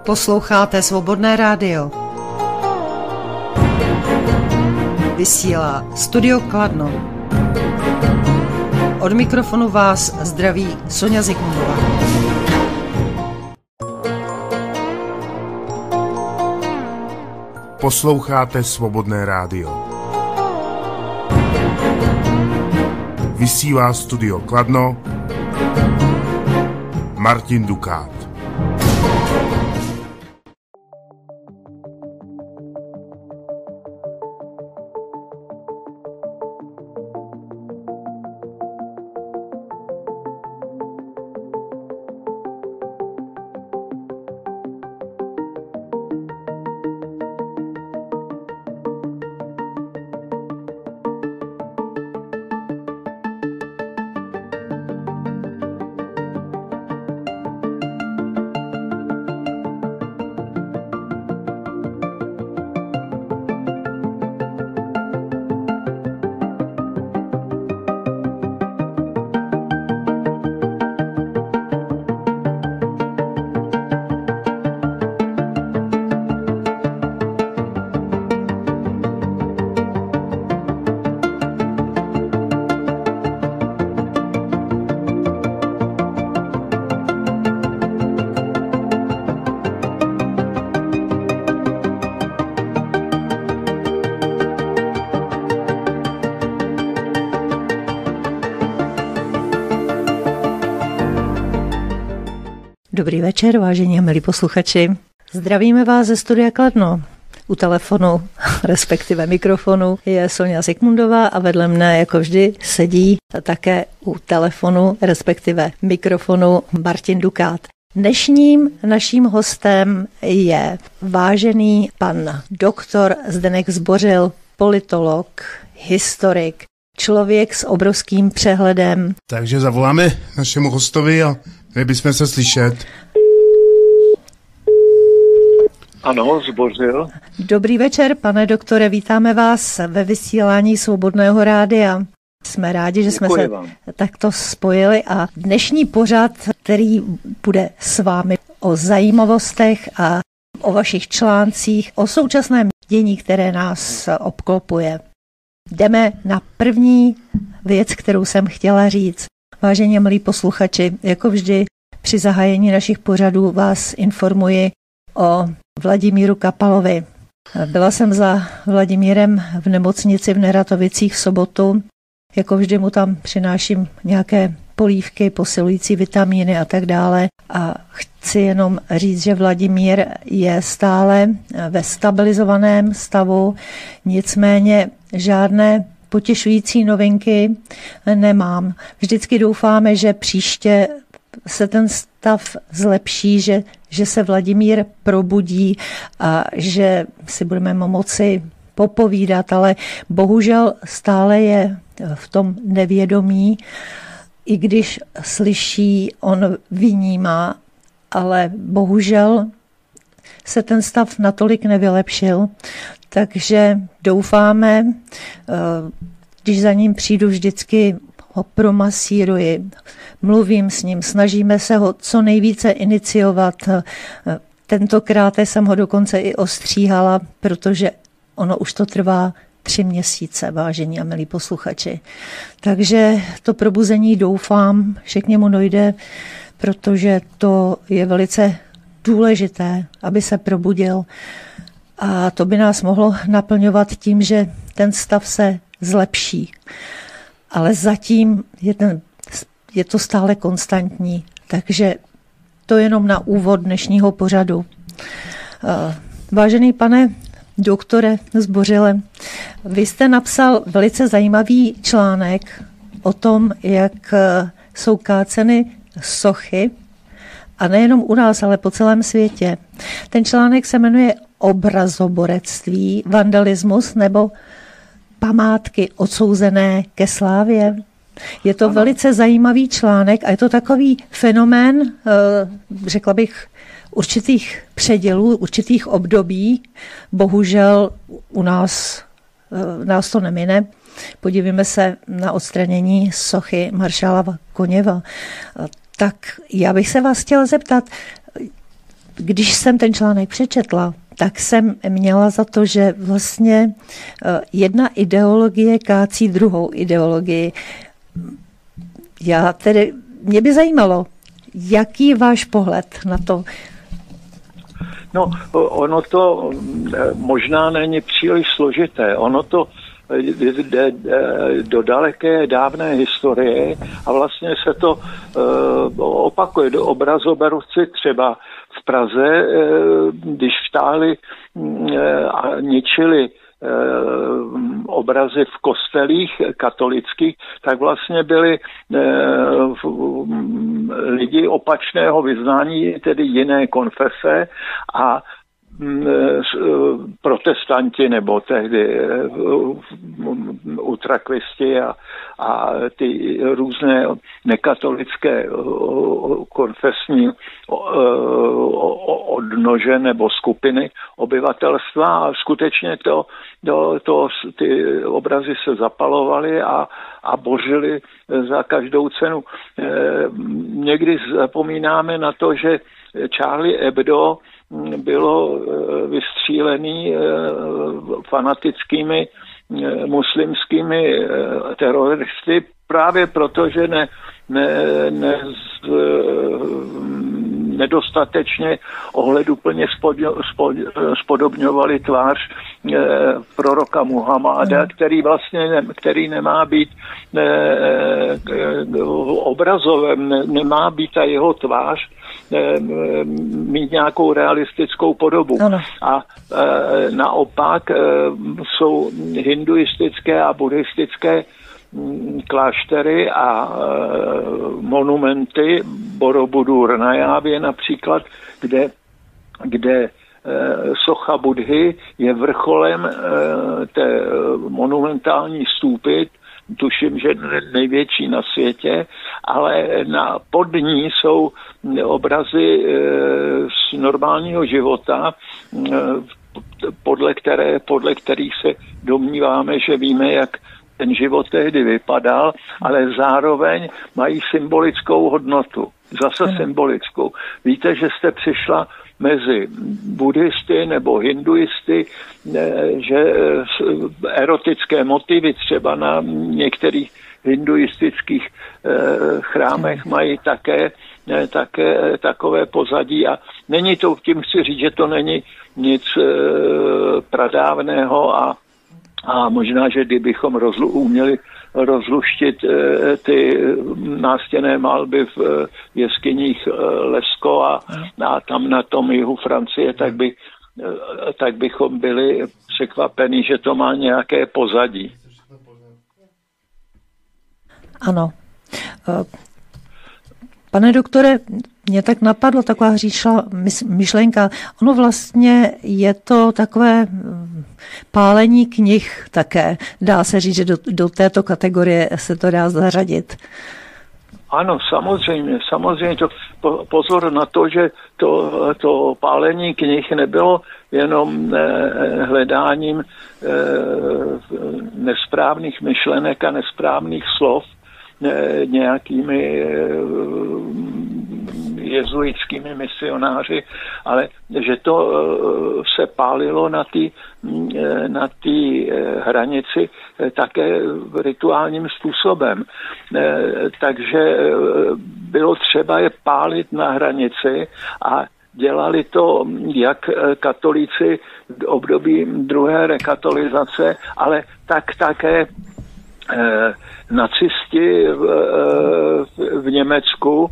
Posloucháte Svobodné rádio. Vysílá Studio Kladno. Od mikrofonu vás zdraví Sonja Zikmundová. Posloucháte Svobodné rádio. Vysílá Studio Kladno. Martin Dukát. Dobrý večer, vážení a milí posluchači. Zdravíme vás ze Studia Kladno. U telefonu, respektive mikrofonu, je Sonja Zikmundová a vedle mne, jako vždy, sedí také u telefonu, respektive mikrofonu, Martin Dukát. Dnešním naším hostem je vážený pan doktor Zdeněk Zbořil, politolog, historik, člověk s obrovským přehledem. Takže zavoláme našemu hostovi a měli bychom se slyšet. Ano, Zbořil. Dobrý večer, pane doktore, vítáme vás ve vysílání Svobodného rádia. Jsme rádi, že jsme se takto spojili a dnešní pořad, který bude s vámi o zajímavostech a o vašich článcích, o současném dění, které nás obklopuje. Jdeme na první věc, kterou jsem chtěla říct. Vážení a milí posluchači, jako vždy při zahájení našich pořadů vás informuji o Vladimíru Kapalovi. Byla jsem za Vladimírem v nemocnici v Neratovicích v sobotu. Jako vždy mu tam přináším nějaké polívky, posilující vitamíny a tak dále. A chci jenom říct, že Vladimír je stále ve stabilizovaném stavu, nicméně žádné potěšující novinky nemám. Vždycky doufáme, že příště se ten stav zlepší, že se Vladimír probudí a že si budeme moci popovídat, ale bohužel stále je v tom nevědomí, i když slyší, on vnímá, ale bohužel se ten stav natolik nevylepšil, takže doufáme, když za ním přijdu, vždycky ho promasíruji, mluvím s ním, snažíme se ho co nejvíce iniciovat. Tentokrát jsem ho dokonce i ostříhala, protože ono už to trvá 3 měsíce, vážení a milí posluchači. Takže to probuzení doufám, že k němu dojde, protože to je velice důležité, aby se probudil. A to by nás mohlo naplňovat tím, že ten stav se zlepší. Ale zatím je to stále konstantní, takže to jenom na úvod dnešního pořadu. Vážený pane doktore Zbořile, vy jste napsal velice zajímavý článek o tom, jak jsou káceny sochy, a nejenom u nás, ale po celém světě. Ten článek se jmenuje Obrazoborectví, vandalismus nebo památky odsouzené ke slávě. Je to velice zajímavý článek a je to takový fenomén, řekla bych, určitých předělů, určitých období. Bohužel u nás to nemine. Podívejme se na odstranění sochy maršála Koněva. Tak já bych se vás chtěla zeptat, když jsem ten článek přečetla, tak jsem měla za to, že vlastně jedna ideologie kácí druhou ideologii. Mě by zajímalo, jaký je váš pohled na to? No, ono to možná není příliš složité. Ono to jde do daleké dávné historie a vlastně se to opakuje. Do obrazoberci třeba v Praze, když vtáhli a ničili obrazy v kostelích katolických, tak vlastně byli lidi opačného vyznání, tedy jiné konfese a protestanti nebo tehdy utrakvisti a ty různé nekatolické konfesní odnože nebo skupiny obyvatelstva a skutečně ty obrazy se zapalovaly a bořily za každou cenu. Někdy zapomínáme na to, že Charlie Hebdo bylo vystřílený fanatickými muslimskými teroristy právě proto, že nedostatečně ohleduplně spodobňovali tvář proroka Muhammáda, který nemá být obrazovem, nemá být ta jeho tvář mít nějakou realistickou podobu. Ano. A naopak jsou hinduistické a buddhistické kláštery a monumenty Borobudur na Jávě například, kde socha Budhy je vrcholem té monumentální stůpy, tuším, že největší na světě, ale pod ní jsou obrazy z normálního života, podle kterých se domníváme, že víme, jak ten život tehdy vypadal, ale zároveň mají symbolickou hodnotu. Zase symbolickou. Víte, že jste přišla mezi buddhisty nebo hinduisty, že erotické motivy třeba na některých hinduistických chrámech mají také takové pozadí a není to, tím chci říct, že to není nic pradávného a možná, že kdybychom uměli rozluštit ty nástěnné malby v jeskyních Lesko a tam na tom jihu Francie, tak bychom byli překvapeni, že to má nějaké pozadí. Ano. Pane doktore, mě tak napadlo taková myšlenka. Ono vlastně je to takové pálení knih také. Dá se říct, že do této kategorie se to dá zařadit. Ano, samozřejmě to pozor na to, že to pálení knih nebylo jenom hledáním nesprávných myšlenek a nesprávných slov, nějakými jezuitskými misionáři, ale že to se pálilo na té hranici také rituálním způsobem. Takže bylo třeba je pálit na hranici a dělali to jak katolíci v období druhé rekatolizace, ale také nacisti v Německu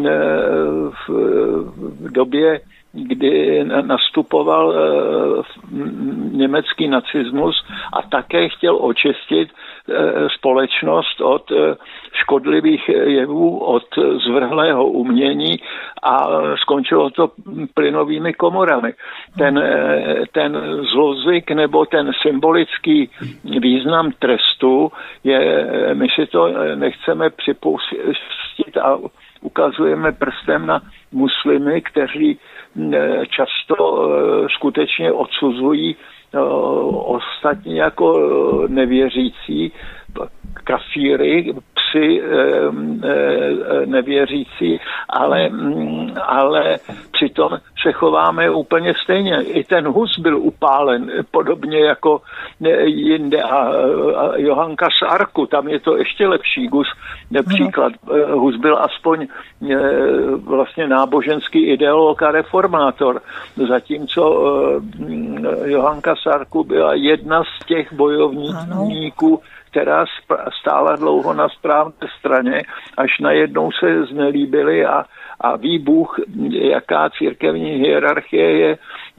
v době, kdy nastupoval německý nacismus a také chtěl očistit společnost od škodlivých jevů, od zvrhlého umění a skončilo to plynovými komorami. Ten zlozvyk nebo ten symbolický význam trestu my si to nechceme připustit a ukazujeme prstem na muslimy, kteří často skutečně odsuzují ostatní jako nevěřící, kafíry, psi nevěřící, ale přitom se chováme úplně stejně. I ten Hus byl upálen, podobně jako jinde. A Johanka z Arku, tam je to ještě lepší příklad. Hus byl aspoň vlastně náboženský ideolog a reformátor, zatímco Johanka z Arku byla jedna z těch bojovníků, která stála dlouho na správné straně, až najednou se znelíbili a ví Bůh, jaká církevní hierarchie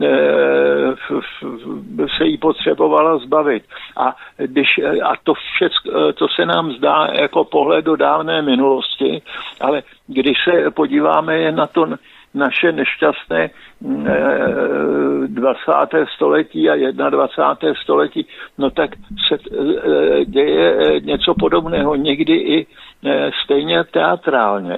se jí potřebovala zbavit. A to všechno, to se nám zdá jako pohled do dávné minulosti, ale když se podíváme na to naše nešťastné 20. století a 21. století, no tak se děje něco podobného, někdy i stejně teatrálně.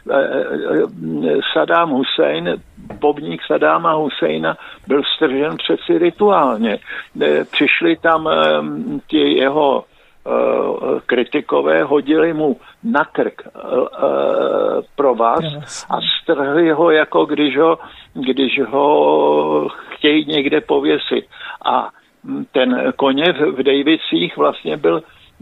Saddam Hussein, pomník Saddáma Husseina byl stržen přeci rituálně. Přišli tam ti jeho kritikové, hodili mu na krk provaz a strhli ho, jako když ho chtějí někde pověsit. A ten koněv v Davicích vlastně byl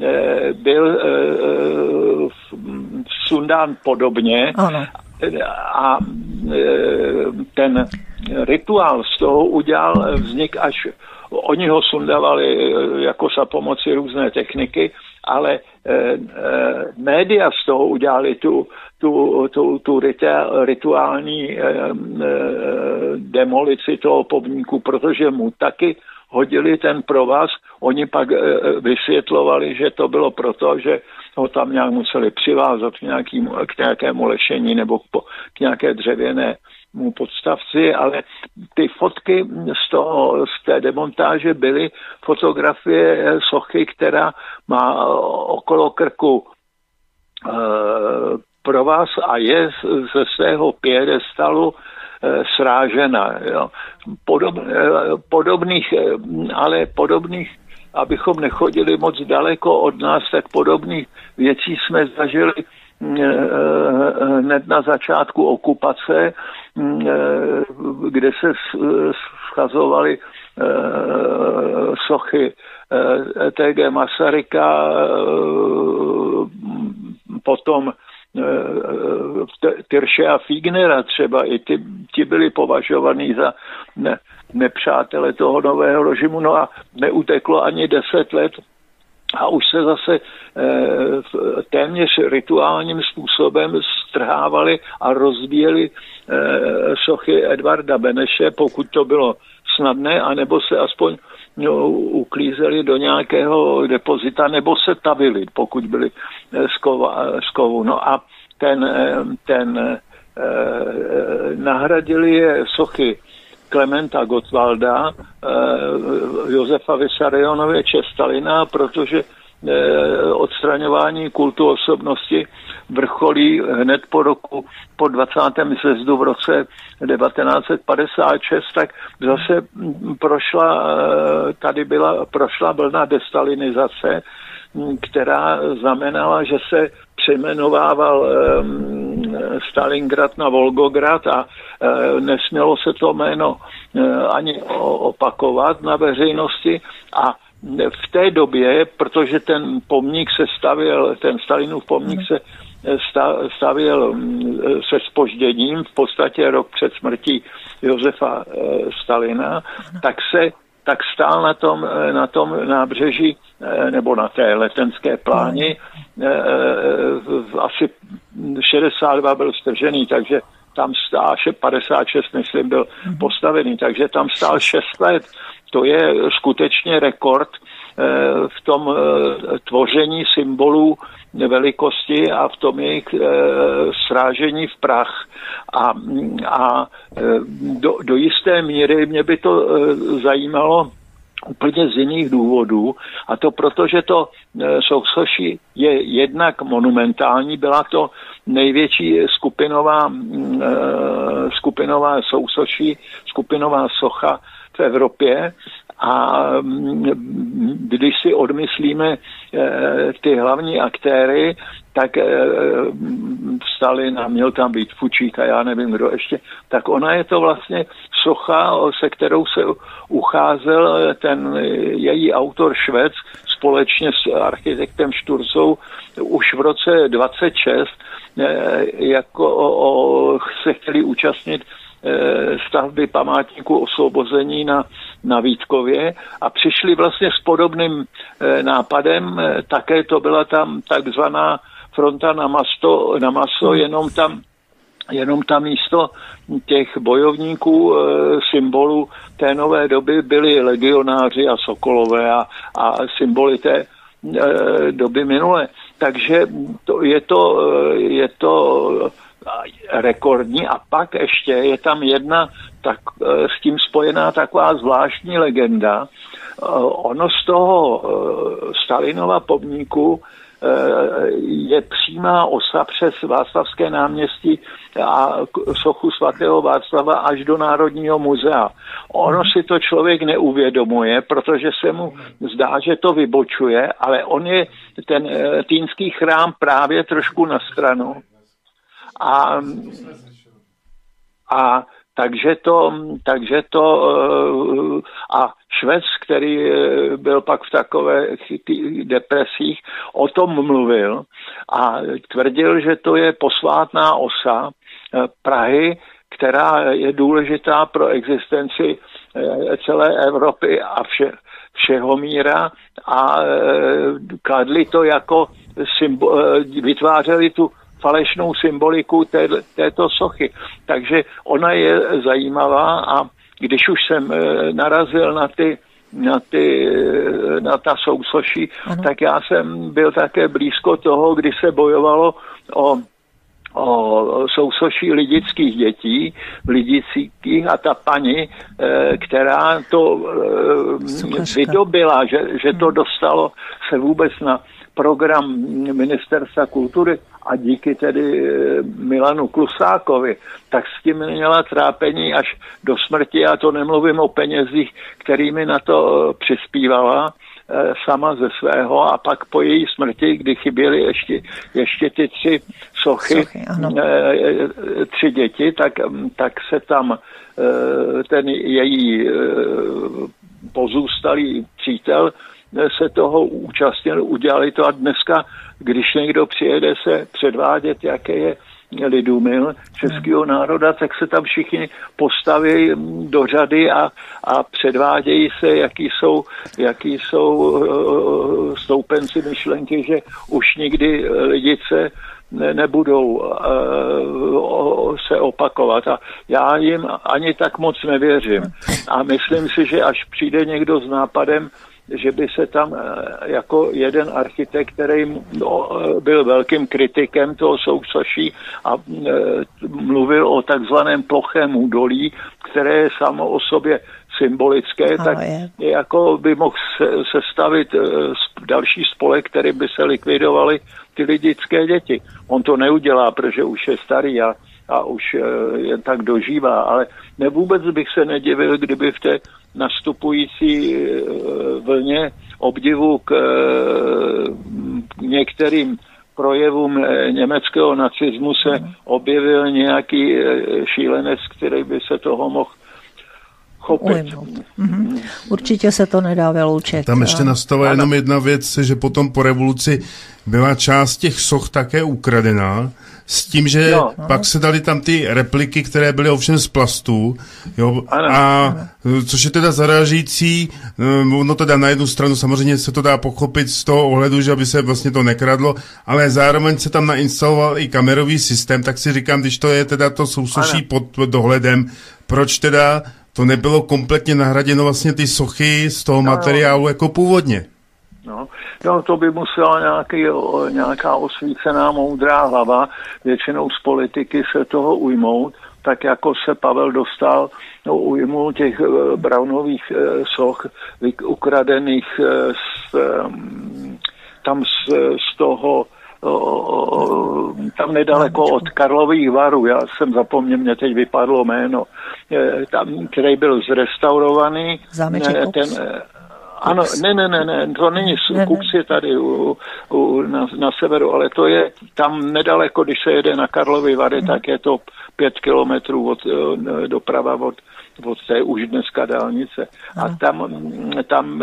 sundán podobně. Ano. A ten rituál z toho udělal vznik až oni ho sundávali jako za pomoci různé techniky, ale média z toho udělali tu rituální demolici toho pomníku, protože mu taky hodili ten provaz. Oni pak vysvětlovali, že to bylo proto, že ho tam nějak museli přivázat k nějakému lešení nebo k nějaké dřevěné podstavci, ale ty fotky z té demontáže byly fotografie sochy, která má okolo krku provaz a je ze svého piedestalu srážena. Jo. Podobných, abychom nechodili moc daleko od nás, tak podobných věcí jsme zažili hned na začátku okupace, kde se schazovaly sochy T.G. Masaryka, potom Tyrše a Fignera třeba, i ti byli považovaní za nepřátele toho nového režimu, no a neuteklo ani 10 let a už se zase téměř rituálním způsobem strhávali a rozbíjeli sochy Edvarda Beneše, pokud to bylo snadné, anebo se aspoň uklízeli do nějakého depozita, nebo se tavili, pokud byli z kovu. No a ten nahradili je sochy Klementa Gottwalda, Josefa Vissarionoviče Stalina, protože odstraňování kultu osobnosti vrcholí hned po 20. sjezdu v roce 1956, tak zase prošla vlna destalinizace, která znamenala, že se přejmenovával Stalingrad na Volgograd a nesmělo se to jméno ani opakovat na veřejnosti a v té době, protože ten pomník se stavěl, ten Stalinův pomník se stavěl se zpožděním, v podstatě rok před smrtí Josefa Stalina, tak stál na tom nábřeží nebo na té letenské pláni. Asi 62 byl stržený, takže tam stál 56, myslím, byl postavený, takže tam stál 6 let. To je skutečně rekord v tom tvoření symbolů velikosti a v tom jejich srážení v prach. A do jisté míry mě by to zajímalo úplně z jiných důvodů, a to proto, že to sousoší je jednak monumentální, byla to největší skupinová sousoší, skupinová socha v Evropě A když si odmyslíme ty hlavní aktéry, tak Stalin a měl tam být Fučík a já nevím kdo ještě, tak ona je to vlastně socha, se kterou se ucházel ten její autor Švec společně s architektem Šturzou už v roce 26, jako se chtěli účastnit stavby památníku osvobození na Vítkově a přišli vlastně s podobným nápadem, také to byla tam takzvaná fronta na maso, jenom tam místo těch bojovníků symbolů té nové doby byli legionáři a sokolové a symboly té doby minulé. Takže je to rekordní a pak ještě je tam jedna s tím spojená taková zvláštní legenda. Ono z toho Stalinova pomníku je přímá osa přes Václavské náměstí a sochu svatého Václava až do Národního muzea. Ono si to člověk neuvědomuje, protože se mu zdá, že to vybočuje, ale on je ten Týnský chrám právě trošku na stranu. A takže to a Švec, který byl pak v takových depresích, o tom mluvil a tvrdil, že to je posvátná osa Prahy, která je důležitá pro existenci celé Evropy a všeho míra a kladli to jako vytvářeli tu falešnou symboliku této sochy. Takže ona je zajímavá a když už jsem narazil na ta sousoší, tak já jsem byl také blízko toho, kdy se bojovalo o sousoší lidických dětí v Lidicích a ta paní, která to vydobila, že to dostalo se vůbec na program Ministerstva kultury a díky tedy Milanu Klusákovi, tak s tím měla trápení až do smrti a to nemluvím o penězích, kterými na to přispívala sama ze svého a pak po její smrti, kdy chyběly ještě ty 3 sochy 3 děti, tak se tam ten její pozůstalý přítel se toho účastnil, udělali to a dneska, když někdo přijede se předvádět, jaké je lidumil českého národa, tak se tam všichni postaví do řady a předvádějí se, jaký jsou stoupenci myšlenky, že už nikdy lidice nebudou se opakovat. A já jim ani tak moc nevěřím. A myslím si, že až přijde někdo s nápadem, že by se tam jako jeden architekt, který byl velkým kritikem toho sousoší a mluvil o takzvaném plochém údolí, které je samo o sobě symbolické, tak jako by mohl sestavit další spolek, který by se likvidovaly ty lidické děti. On to neudělá, protože už je starý a už jen tak dožívá, ale vůbec bych se nedivil, kdyby v té nastupující vlně obdivu k některým projevům německého nacismu se objevil nějaký šílenec, který by se toho mohl chopit. Určitě se to nedá vyloučit. Tam ještě nastala jenom jedna věc, že potom po revoluci byla část těch soch také ukradená, s tím, že pak se dali tam ty repliky, které byly ovšem z plastů, což je teda zarážící, no teda na jednu stranu samozřejmě se to dá pochopit z toho ohledu, že aby se vlastně to nekradlo, ale zároveň se tam nainstaloval i kamerový systém, tak si říkám, když to je teda to sousoší pod dohledem, proč teda to nebylo kompletně nahraděno vlastně ty sochy z toho materiálu jako původně? No, to by musela nějaká osvícená moudrá hlava, většinou z politiky se toho ujmout, tak jako se Pavel Dostál ujmul těch Brownových soch, ukradených z toho tam nedaleko od Karlových Varů, já jsem zapomněl, mě teď vypadlo jméno, tam, který byl zrestaurovaný. Ano, ne, to není Kups je tady na severu, ale to je tam nedaleko, když se jede na Karlovy Vary, tak je to 5 kilometrů doprava od té už dneska dálnice. A tam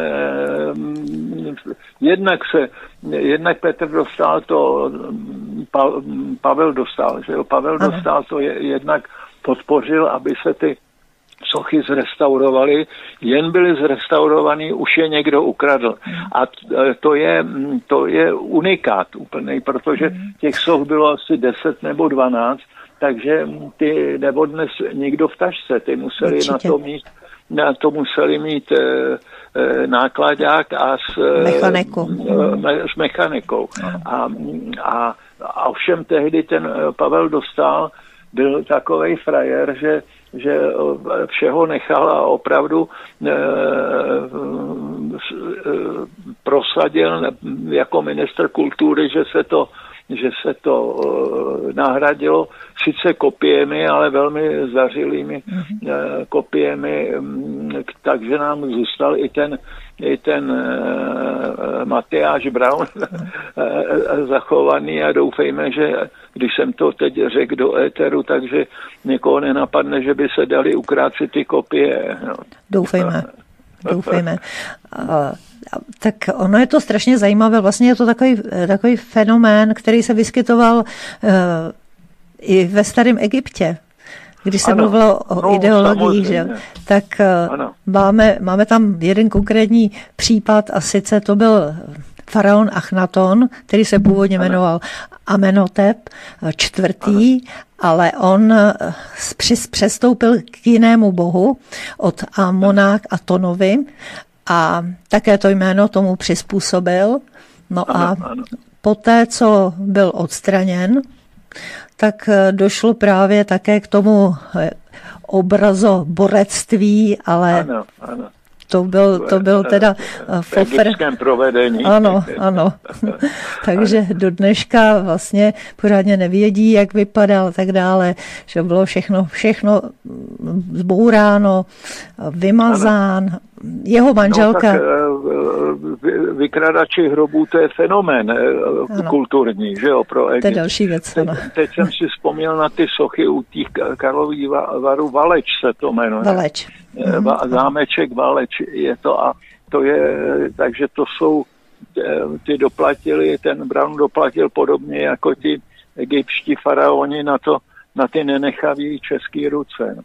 jednak Petr Dostál to, Pavel Dostál, že jo, Pavel Dostál to jednak podpořil, aby se ty sochy zrestaurovaly, jen byly zrestaurovaný, už je někdo ukradl. A to je unikát úplný, protože těch soch bylo asi 10 nebo 12, takže ty neodnes nikdo v tašce, ty museli na to museli mít nákladák a s mechanikou. A ovšem tehdy ten Pavel Dostál byl takovej frajer, že všeho nechal a opravdu prosadil jako ministr kultury, že se to nahradilo sice kopiemi, ale velmi zařilými kopiemi, takže nám zůstal i ten Matyáš Braun zachovaný a doufejme, že když jsem to teď řekl do éteru, takže někoho nenapadne, že by se dali ukrácet ty kopie. No. Doufejme. Tak ono je to strašně zajímavé, vlastně je to takový fenomén, který se vyskytoval i ve starém Egyptě, když se mluvilo o ideologii, že? Tak máme tam jeden konkrétní případ a sice to byl faraon Achnaton, který se původně jmenoval Amenhotep IV., ale on přestoupil k jinému bohu od Amona k Atonovi a také to jméno tomu přizpůsobil. No a poté, co byl odstraněn, tak došlo právě také k tomu obrazoborectví, ale to byl teda v egyptském provedení. Ano. Takže do dneška vlastně pořádně nevědí, jak vypadal a tak dále, že bylo všechno zbouráno, vymazán. Jeho manželka... Vykradači hrobů, to je fenomén kulturní, že jo, pro Egypt. To je další věc. Teď jsem si vzpomněl na ty sochy u těch Karlových Varů, Valeč se to jmenuje. Valeč. Zámeček Valeč je to a to je, takže to jsou, ty doplatili, ten Braun doplatil podobně jako ti egyptští faraoni na ty nenechavý český ruce.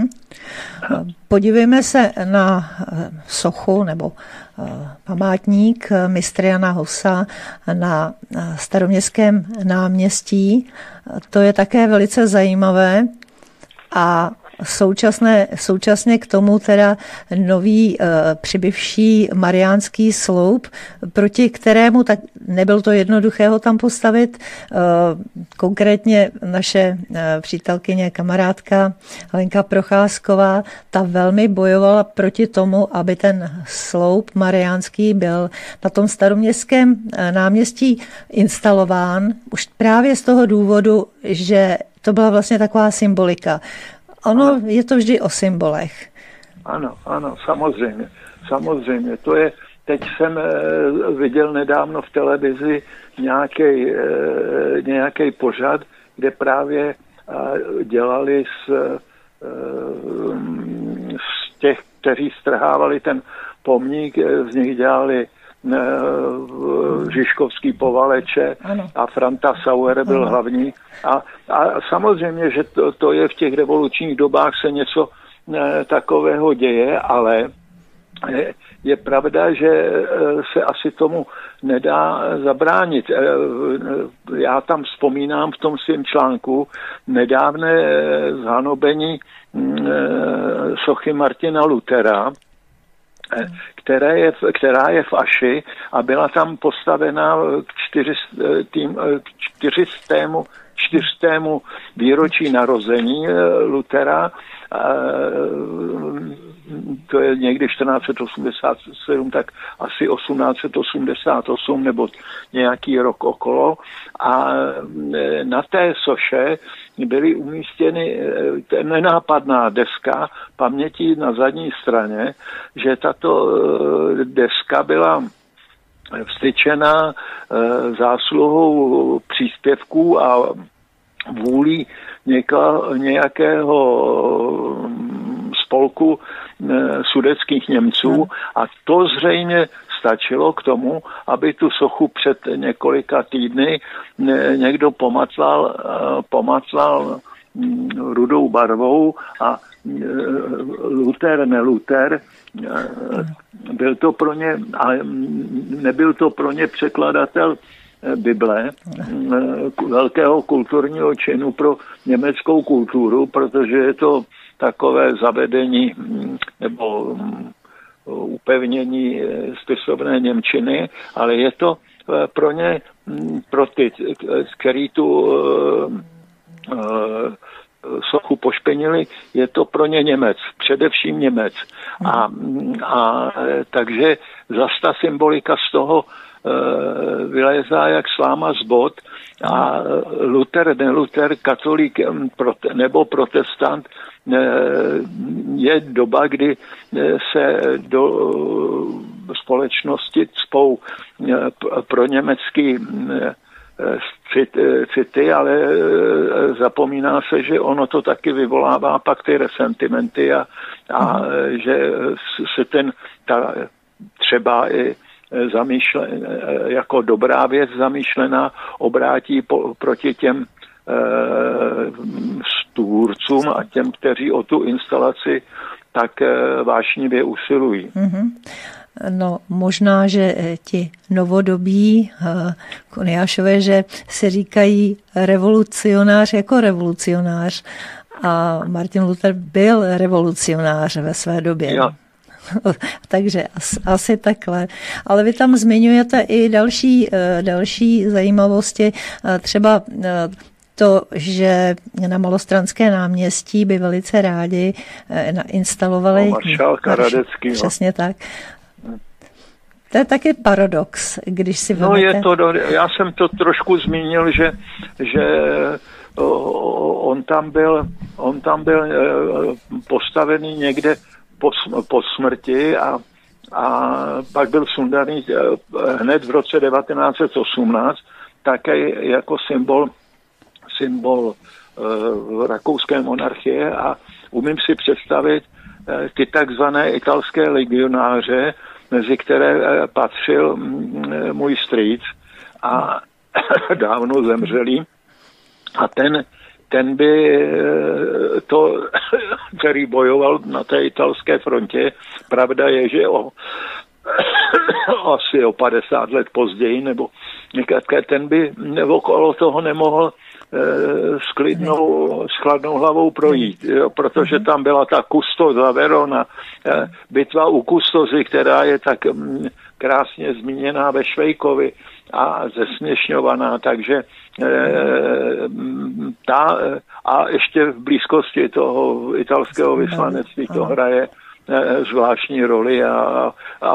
Podívejme se na sochu nebo památník mistra Jana Husa na Staroměstském náměstí. To je také velice zajímavé a současně k tomu teda nový přibywší Mariánský sloup, proti kterému tak nebylo to jednoduché ho tam postavit. Konkrétně naše přítelkyně, kamarádka Lenka Procházková, ta velmi bojovala proti tomu, aby ten sloup mariánský byl na tom Staroměstském náměstí instalován, už právě z toho důvodu, že to byla vlastně taková symbolika. Je to vždy o symbolech. Ano, samozřejmě. To je, teď jsem viděl nedávno v televizi nějaký pořad, kde právě dělali z těch, kteří strhávali ten pomník, z nich dělali Žižkovský povaleče a Franta Sauer byl hlavní. A samozřejmě, že to je v těch revolučních dobách se něco takového děje, ale je pravda, že se asi tomu nedá zabránit. Já tam vzpomínám v tom svém článku nedávné zhanobení sochy Martina Luthera, která je v Aši a byla tam postavena k 400. výročí narození Luthera. to je někdy 1487, tak asi 1888 nebo nějaký rok okolo. A na té soše byly umístěny nenápadná deska paměti na zadní straně, že tato deska byla vstyčena zásluhou příspěvků a vůlí nějakého spolku sudetských Němců a to zřejmě stačilo k tomu, aby tu sochu před několika týdny někdo pomatlal rudou barvou a Luther, byl to pro ně, ale nebyl to pro ně překladatel Bible, velkého kulturního činu pro německou kulturu, protože je to takové zavedení nebo upevnění spisovné němčiny, ale je to pro ně, pro ty, který tu sochu pošpenili, je to pro ně Němec, především Němec. A takže zase ta symbolika z toho vylézá jak sláma z bot a Luther, katolík nebo protestant, je doba, kdy se do společnosti cpou pro německý city, ale zapomíná se, že ono to taky vyvolává pak ty resentimenty a že se třeba i jako dobrá věc zamýšlená obrátí proti těm tvůrcům a těm, kteří o tu instalaci tak vášnivě usilují. No, možná, že ti novodobí Koniášové, že si říkají revolucionář jako revolucionář a Martin Luther byl revolucionář ve své době. Jo. Takže asi takhle. Ale vy tam zmiňujete i další zajímavosti, třeba to, že na Malostranské náměstí by velice rádi nainstalovali maršálka Radeckýho. Přesně tak. To je taky paradox, když si No vezmete... já jsem to trošku zmínil, že on tam byl postavený někde po smrti a pak byl sundaný hned v roce 1918 také jako symbol rakouské monarchie a umím si představit ty takzvané italské legionáře, mezi které patřil můj strýc a dávno zemřelý. A ten by to, který bojoval na té italské frontě, pravda je, že asi o 50 let později, nebo někde, ten by okolo toho nemohl s chladnou hlavou projít, jo, protože tam byla ta Custoza Verona, bitva u Custozy, která je tak krásně zmíněná ve Švejkovi a zesměšňovaná, takže a ještě v blízkosti toho italského vyslanectví to hraje zvláštní roli a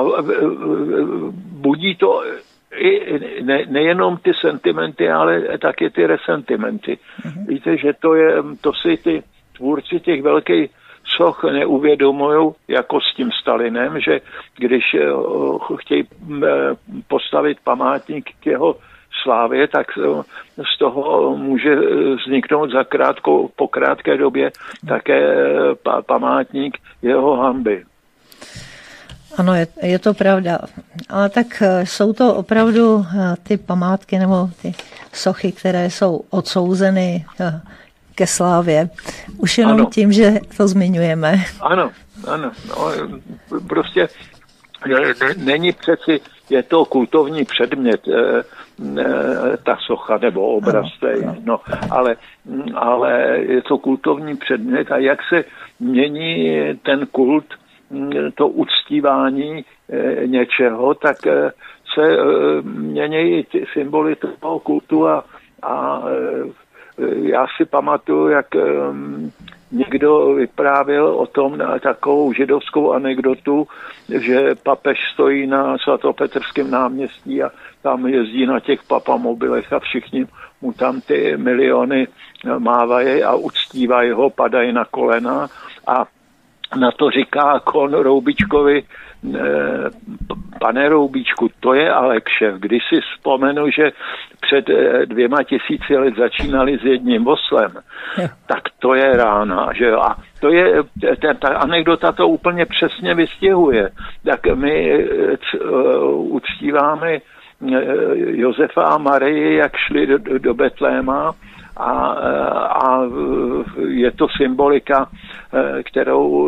budí to nejenom ty sentimenty, ale taky ty resentimenty. Víte, že to si ty tvůrci těch velkých soch neuvědomují jako s tím Stalinem, že když chtějí postavit památník k jeho slávě, tak z toho může vzniknout po krátké době také památník jeho hanby. Ano, je to pravda. Ale tak jsou to opravdu ty památky nebo ty sochy, které jsou odsouzeny ke slávě. Už jenom tím, že to zmiňujeme. Ano. No, prostě není přeci, je to kultovní předmět, ta socha nebo obraz, no, ale je to kultovní předmět a jak se mění ten kult, to uctívání něčeho, tak se mění ty symboly toho kultu a já si pamatuju, jak někdo vyprávěl o tom takovou židovskou anekdotu, že papež stojí na svatopetrském náměstí a tam jezdí na těch papamobilech a všichni mu tam ty miliony mávají a uctívají ho, padají na kolena a na to říká Kohn Roubičkovi: pane Roubíčku, to je ale kšeft. Když si vzpomenu, že před 2000 let začínali s jedním oslem, tak to je rána, že jo. A to je, ta anekdota to úplně přesně vystihuje. Tak my uctíváme Josefa a Marii, jak šli do Betléma, a je to symbolika, kterou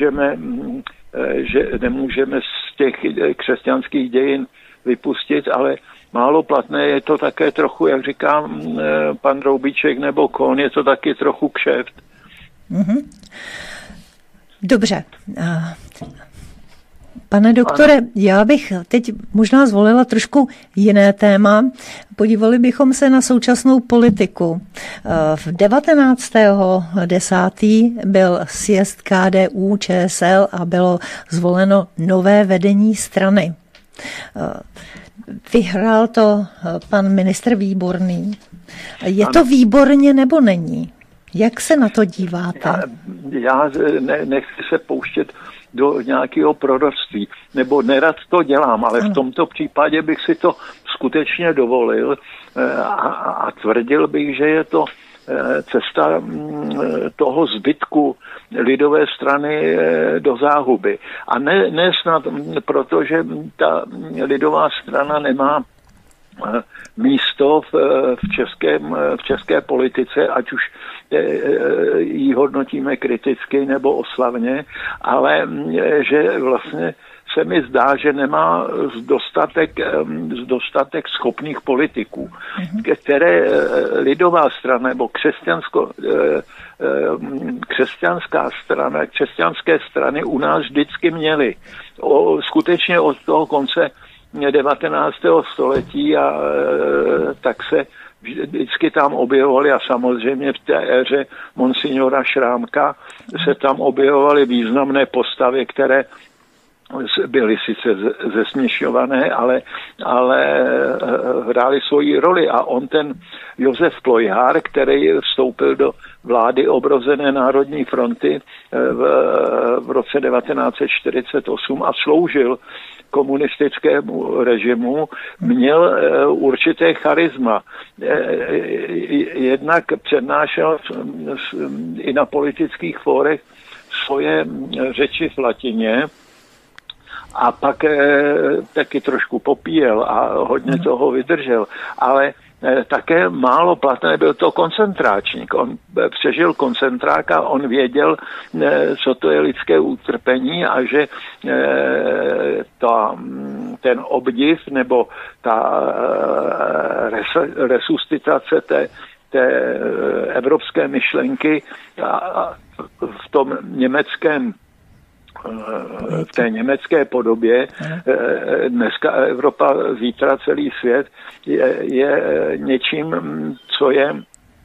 nemůžeme z těch křesťanských dějin vypustit, ale málo platné je to také trochu, jak říká pan Roubíček nebo Kohn, je to taky trochu kšeft. Mm-hmm. Dobře. Pane doktore, já bych teď možná zvolila trošku jiné téma. Podívali bychom se na současnou politiku. V 19.10. byl sjezd KDU ČSL a bylo zvoleno nové vedení strany. Vyhrál to pan ministr Výborný. Je to výborně nebo není? Jak se na to díváte? Já nechci se pouštět do nějakého proroctví, nebo nerad to dělám, ale v tomto případě bych si to skutečně dovolil a tvrdil bych, že je to cesta toho zbytku lidové strany do záhuby. A ne snad, protože ta lidová strana nemá místo v české politice, ať už ji hodnotíme kriticky nebo oslavně, ale že vlastně se mi zdá, že nemá dostatek schopných politiků, které lidová strana nebo křesťanské strany u nás vždycky měly. Skutečně od toho konce 19. století a tak se vždycky tam objevovali a samozřejmě v té éře monsignora Šrámka se tam objevovaly významné postavy, které byly sice zesměšňované, ale hráli svoji roli a on ten Josef Plojhar, který vstoupil do vlády obrozené Národní fronty v roce 1948 a sloužil komunistickému režimu, měl určité charisma. Jednak přednášel i na politických fórech svoje řeči v latině a pak taky trošku popíjel a hodně toho vydržel. Ale také málo platné byl to koncentráčník. On přežil koncentrák a on věděl, co to je lidské utrpení a že ten obdiv nebo ta resuscitace té evropské myšlenky v tom německém v té německé podobě, dneska Evropa, zítra celý svět, je něčím, co je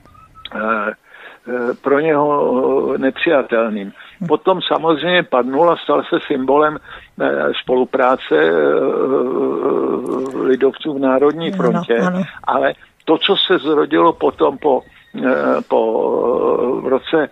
pro něho nepřijatelným. Potom samozřejmě padnul a stal se symbolem spolupráce lidovců v Národní frontě, ale to, co se zrodilo potom v roce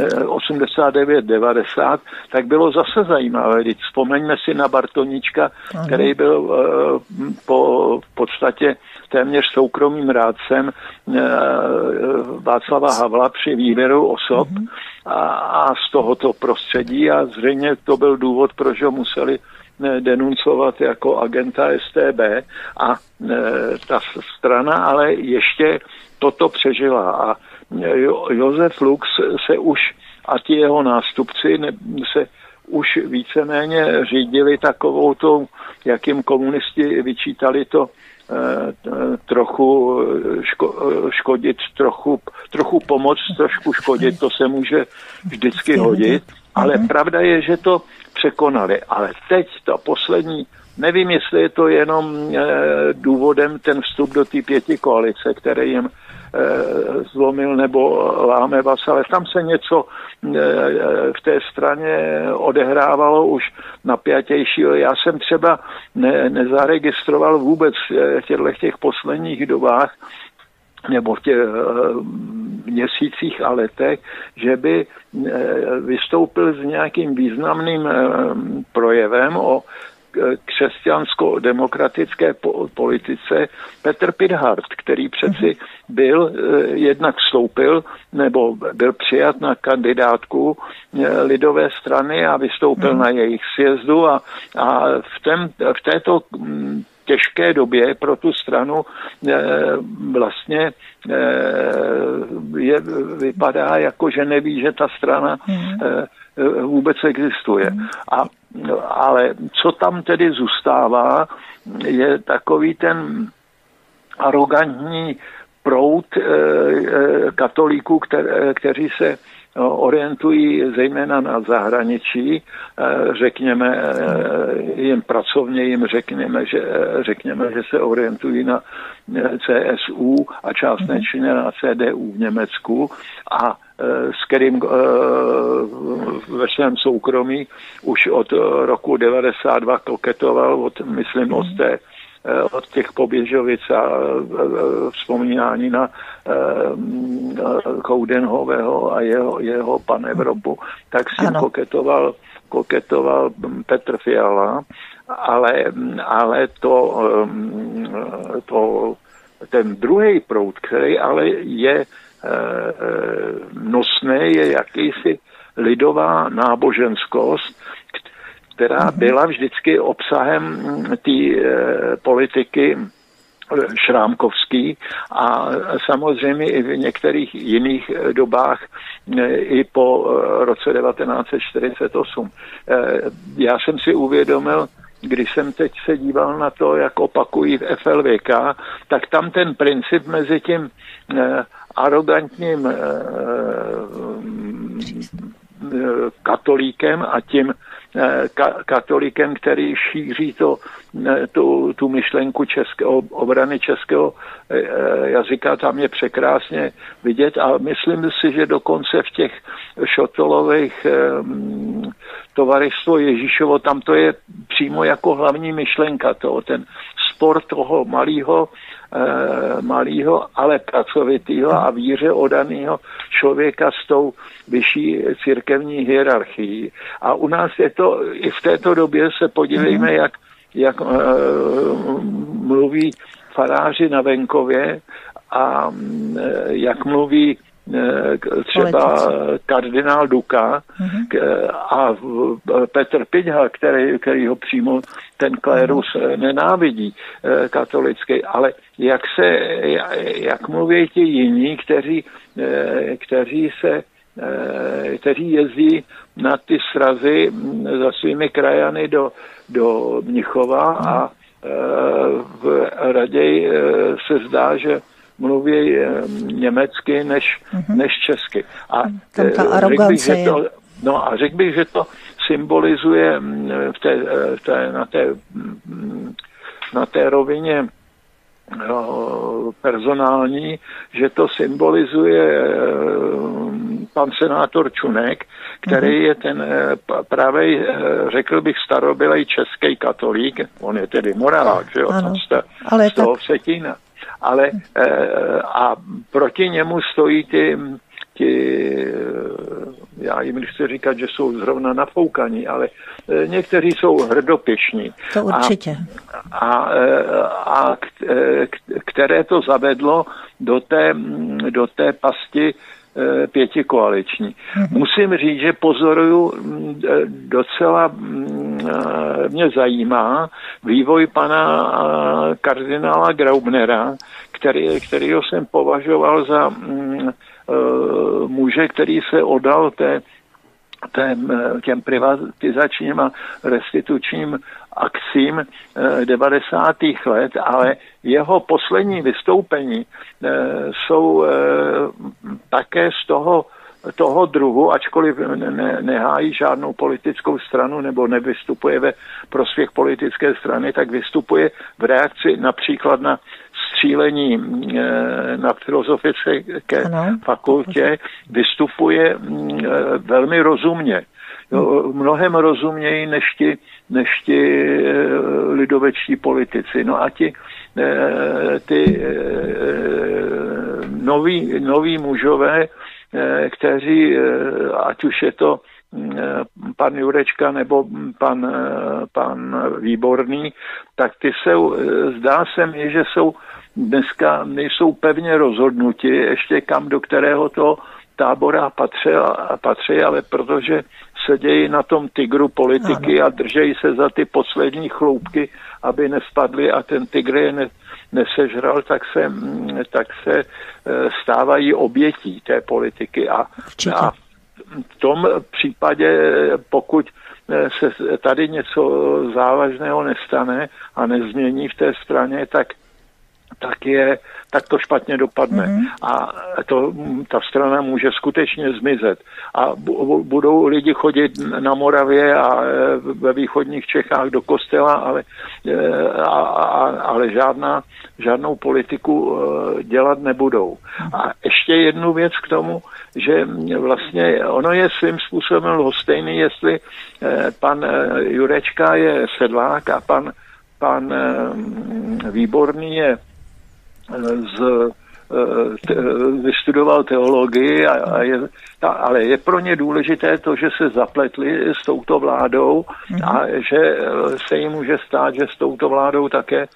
89-90, tak bylo zase zajímavé. Když vzpomeňme si na Bartoníčka, který byl v podstatě téměř soukromým rádcem Václava Havla při výběru osob a z tohoto prostředí a zřejmě to byl důvod, proč ho museli denuncovat jako agenta StB a ta strana ale ještě toto přežila a Josef Lux se už a ti jeho nástupci se už víceméně řídili takovou tou, jakým komunisti vyčítali to trochu škodit, trochu pomoct, trošku škodit, to se může vždycky hodit, ale pravda je, že to překonali. Ale teď to poslední, nevím, jestli je to jenom důvodem ten vstup do té pětikoalice, který jim zlomil nebo láme vás, ale tam se něco v té straně odehrávalo už napjatějšího. Já jsem třeba nezaregistroval vůbec v těch posledních dobách nebo v těch měsících a letech, že by vystoupil s nějakým významným projevem o křesťansko-demokratické politice Petr Pithart, který přeci jednak vstoupil nebo byl přijat na kandidátku lidové strany a vystoupil na jejich sjezdu a v této těžké době pro tu stranu vlastně vypadá jako, že neví, že ta strana vůbec existuje. Ale co tam tedy zůstává, je takový ten arrogantní proud katolíků, kteří se orientují zejména na zahraničí, řekněme jim pracovně, řekněme, že se orientují na CSU a částečně na CDU v Německu a s kterým ve svém soukromí už od roku 92 koketoval, myslím od těch Poběžovic a vzpomínání na Koudenhového a jeho pan Evropu, tak s tím koketoval Petr Fiala, ale ten druhý proud, který ale je nosný, je jakýsi lidová náboženskost, která byla vždycky obsahem té politiky šrámkovský a samozřejmě i v některých jiných dobách i po roce 1948. Já jsem si uvědomil, když jsem teď se díval na to, jak opakují v FLVK, tak tam ten princip mezi tím arrogantním katolíkem a tím katolíkem, který šíří tu myšlenku obrany českého jazyka, tam je překrásně vidět a myslím si, že dokonce v těch Šotolových tovaristvo Ježíšovo, tam to je přímo jako hlavní myšlenka toho, ten spor toho malého, ale pracovitého a víře oddaného člověka s tou vyšší církevní hierarchií. A u nás je to, i v této době se podívejme, jak mluví faráři na venkově a jak mluví třeba kardinál Duka a Petr Pithart, který ho přímo ten klérus nenávidí katolický, ale jak mluví ti jiní, kteří jezdí na ty srazy za svými krajany do Mnichova a raději se zdá, že mluví německy než česky. A řekl bych, že to symbolizuje na té rovině personální, že to symbolizuje pan senátor Čunek, který je ten pravý, řekl bych, starobylej český katolík, on je tedy morálák, že jo, z toho Vsetína. Ale a proti němu stojí ti já jim nechci říkat, že jsou zrovna nafoukaní, ale někteří jsou hrdopišní. To určitě. A které to zavedlo do té pasti pětikoaliční. Musím říct, že pozoruju docela mě zajímá vývoj pana kardinála Graubnera, kterýho jsem považoval za muže, který se oddal těm privatizačním a restitučním akcím 90. let, ale jeho poslední vystoupení jsou také z toho druhu, ačkoliv nehájí žádnou politickou stranu nebo nevystupuje ve prospěch politické strany, tak vystupuje v reakci například na střílení na filozofické fakultě vystupuje velmi rozumně. Mnohem rozumněji než ti lidovečtí politici. No a ty noví mužové, kteří, ať už je to pan Jurečka nebo pan Výborný, tak ty zdá se mi, že dneska nejsou pevně rozhodnuti ještě kam do kterého to tábora patří, ale protože sedějí na tom tygru politiky a držejí se za ty poslední chloupky, aby nespadly a ten tygr je nesežral, tak se stávají obětí té politiky. A v tom případě, pokud se tady něco závažného nestane a nezmění v té straně, tak to špatně dopadne. A ta strana může skutečně zmizet. A budou lidi chodit na Moravě a ve východních Čechách do kostela, ale žádnou politiku dělat nebudou. A ještě jednu věc k tomu, že vlastně ono je svým způsobem lhostejný, jestli pan Jurečka je sedlák a pan Výborný vystudoval teologii, ale je pro ně důležité to, že se zapletli s touto vládou a že se jim může stát, že s touto vládou také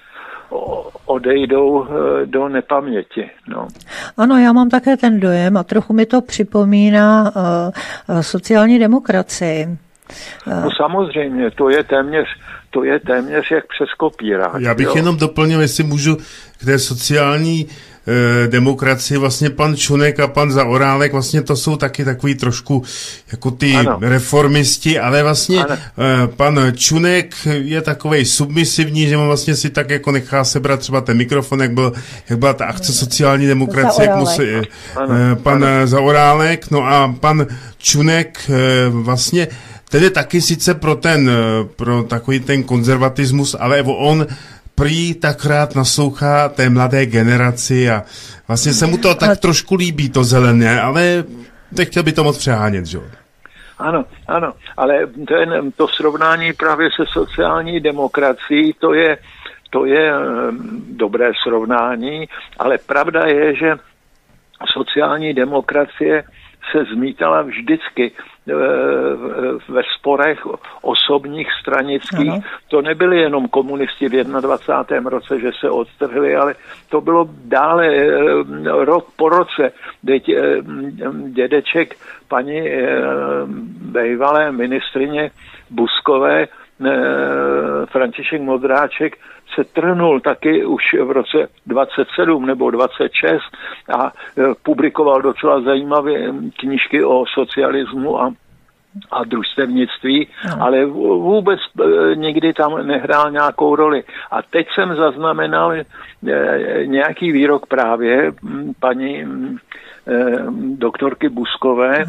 odejdou do nepaměti. No. Ano, já mám také ten dojem a trochu mi to připomíná sociální demokracii. No samozřejmě, to je téměř jak přes kopírák. Já bych jenom doplnil, jestli můžu, k té sociální demokracii, vlastně pan Čunek a pan Zaorálek, vlastně to jsou taky takový trošku jako ty reformisti, ale vlastně pan Čunek je takovej submisivní, že on vlastně si tak jako nechá sebrat třeba ten mikrofon, jak byla ta akce sociální demokracie, pan Zaorálek, no a pan Čunek vlastně ten je taky sice pro takový ten konzervatismus, ale on prý tak rád naslouchá té mladé generaci a vlastně se mu to tak trošku líbí, to zelené, ale nechtěl by to moc přehánět, že jo? Ano, ale to srovnání právě se sociální demokracií, to je dobré srovnání, ale pravda je, že sociální demokracie se zmítala vždycky ve sporech osobních, stranických. To nebyli jenom komunisti v 21. roce, že se odtrhli, ale to bylo dále rok po roce. Dědeček paní bývalé ministryně Buskové, František Modráček, se trhnul taky už v roce 27 nebo 26 a publikoval docela zajímavé knížky o socialismu a družstevnictví, ale vůbec nikdy tam nehrál nějakou roli. A teď jsem zaznamenal nějaký výrok právě paní doktorky Buskové,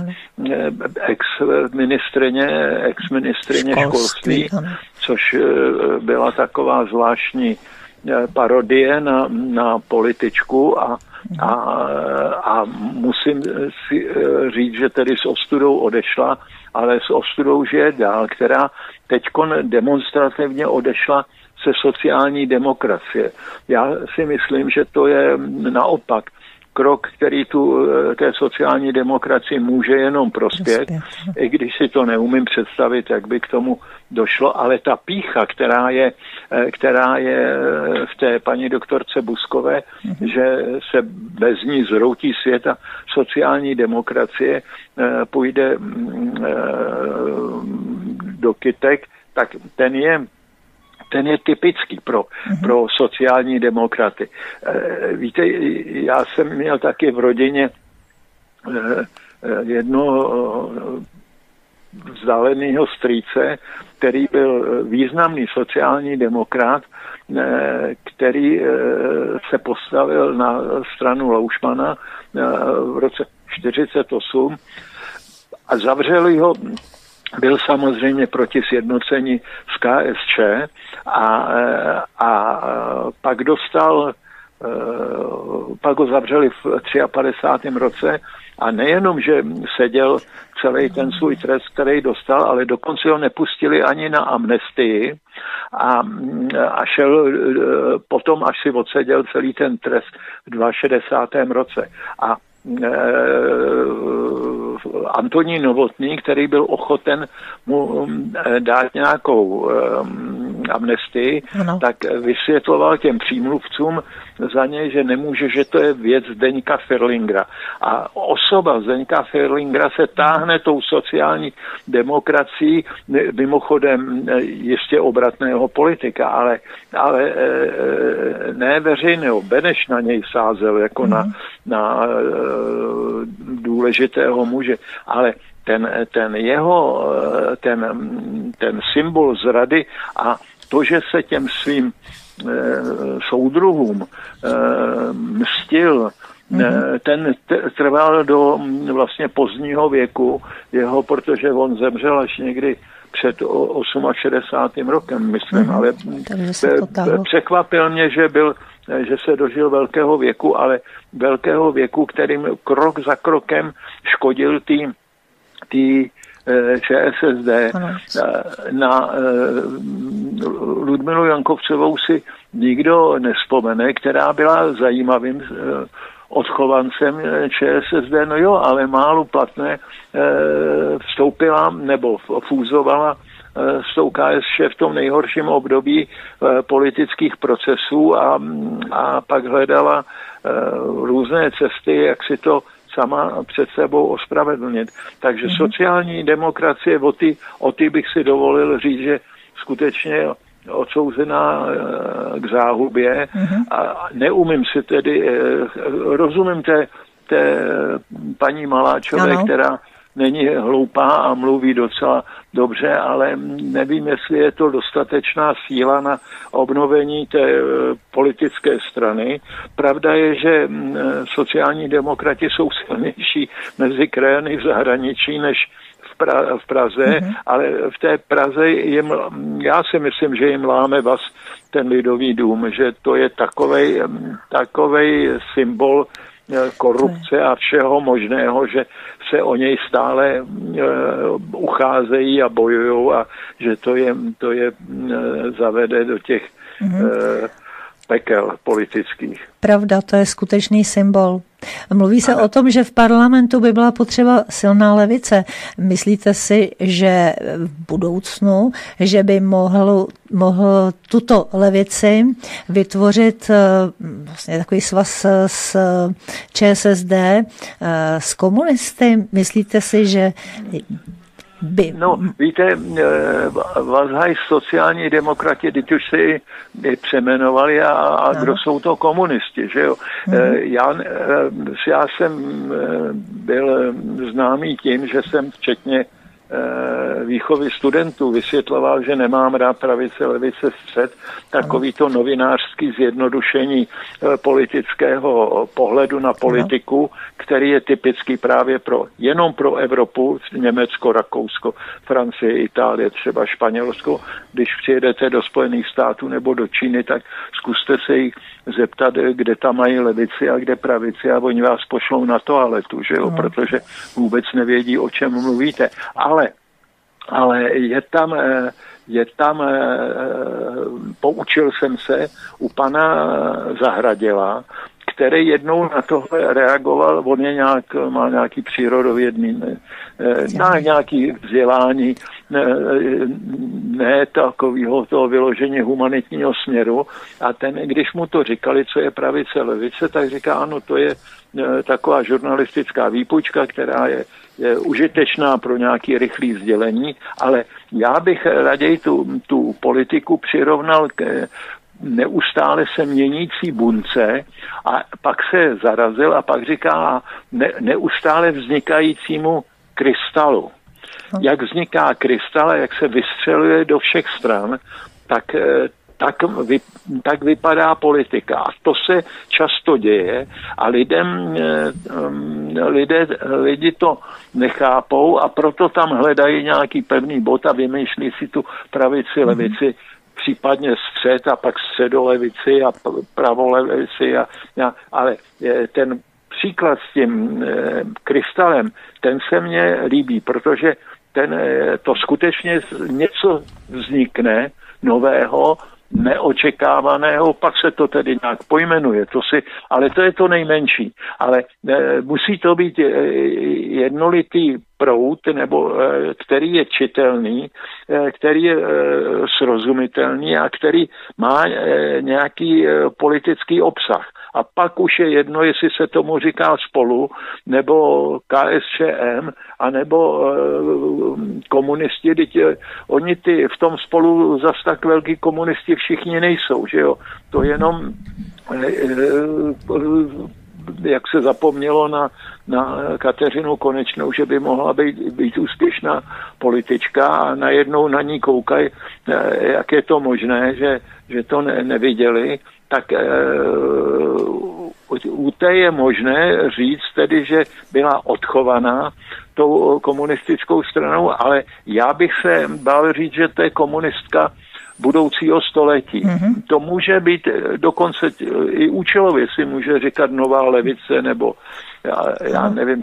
ex-ministryně školství, což byla taková zvláštní parodie na političku a musím si říct, že tedy s ostudou odešla, ale s ostudou žije dál, která teďkon demonstrativně odešla se sociální demokracie. Já si myslím, že to je naopak krok, který té sociální demokracii může jenom prospět, i když si to neumím představit, jak by k tomu došlo, ale ta pýcha, která je v té paní doktorce Buskové, že se bez ní zroutí svět a sociální demokracie půjde do kytek, tak ten je typický pro sociální demokraty. Víte, já jsem měl taky v rodině jednoho vzdáleného strýce, který byl významný sociální demokrat, který se postavil na stranu Loušmana v roce 1948 a zavřeli ho. Byl samozřejmě proti sjednocení s KSČ a pak dostal pak ho zavřeli v 53. roce a nejenom, že seděl celý ten svůj trest, který dostal, ale dokonce ho nepustili ani na amnestii a šel potom, až si odseděl celý ten trest v 62. roce. A Antonín Novotný, který byl ochoten mu dát nějakou amnestii, tak vysvětloval těm přímluvcům za něj, že nemůže, že to je věc Zdeňka Ferlingera. A osoba Zdeňka Ferlingera se táhne tou sociální demokracií, mimochodem jistě obratného politika, ale ne veřejného. Beneš na něj sázel jako na důležitého muže, ale ten symbol zrady a to, že se těm svým soudruhům mstil, ten trval do vlastně pozdního věku jeho, protože on zemřel až někdy před 68. rokem, myslím, ale překvapil mě, že se dožil velkého věku, ale velkého věku, kterým krok za krokem škodil tý ČSSD. Na Ludmilu Jankovcovou si nikdo nevzpomene, která byla zajímavým odchovancem ČSSD, no jo, ale málo platné vstoupila nebo fúzovala s tou KSČ v tom nejhorším období politických procesů a pak hledala různé cesty, jak si to sama před sebou ospravedlnit. Takže sociální demokracie, o ty bych si dovolil říct, že skutečně odsouzená k záhubě a neumím si tedy, rozumím té paní Maláčové, která není hloupá a mluví docela dobře, ale nevím, jestli je to dostatečná síla na obnovení té politické strany. Pravda je, že sociální demokrati jsou silnější mezi krajany v zahraničí než v Praze, ale v té Praze já si myslím, že jim láme vás ten Lidový dům, že to je takovej symbol korupce a všeho možného, že se o něj stále ucházejí a bojují a že to je zavede do těch pekel politických. Pravda, to je skutečný symbol. Mluví se o tom, že v parlamentu by byla potřeba silná levice. Myslíte si, že v budoucnu, že by mohl tuto levici vytvořit vlastně takový svaz s ČSSD, s komunisty? Myslíte si, že No, víte, Vazhaj sociální demokrati, teď už se přemenovali a kdo jsou to komunisti, že jo? Já jsem byl známý tím, že jsem včetně výchovy studentů vysvětloval, že nemám rád pravice, levice, střed, takový to novinářský zjednodušení politického pohledu na politiku, který je typický právě jenom pro Evropu, Německo, Rakousko, Francie, Itálie, třeba Španělsko. Když přijedete do Spojených států nebo do Číny, tak zkuste se jich zeptat, kde tam mají levici a kde pravici a oni vás pošlou na toaletu, že jo? Protože vůbec nevědí, o čem mluvíte. Ale je tam, poučil jsem se u pana Zahradila, který jednou na tohle reagoval, on má nějaký přírodovědný, nějaký vzdělání, ne takového toho vyložení humanitního směru a když mu to říkali, co je pravice, levice, tak říká, ano, to je taková žurnalistická výpočka, která je užitečná pro nějaké rychlé sdělení, ale já bych raději tu politiku přirovnal k neustále se měnící bunce a pak se zarazil a pak říká neustále vznikajícímu krystalu. Jak vzniká krystal a jak se vystřeluje do všech stran, tak vypadá politika. A to se často děje a lidi to nechápou a proto tam hledají nějaký pevný bod a vymýšlí si tu pravici, levici případně střed a pak středolevici a pravolevici. Ale ten příklad s tím krystalem, ten se mně líbí, protože to skutečně něco vznikne nového, neočekávaného, pak se to tedy nějak pojmenuje, ale to je to nejmenší. Ale musí to být jednolitý proud, nebo který je čitelný, který je srozumitelný a který má nějaký politický obsah. A pak už je jedno, jestli se tomu říká Spolu, nebo KSČM, anebo komunisti. Oni v tom Spolu zas tak velký komunisti všichni nejsou, že jo. To jenom, jak se zapomnělo na Kateřinu Konečnou, že by mohla být úspěšná politička a najednou na ní koukají, jak je to možné, že to neviděli. Tak u té je možné říct tedy, že byla odchovaná tou komunistickou stranou, ale já bych se bál říct, že to je komunistka budoucího století. Mm-hmm. To může být dokonce i účelově si může říkat nová levice, nebo já nevím,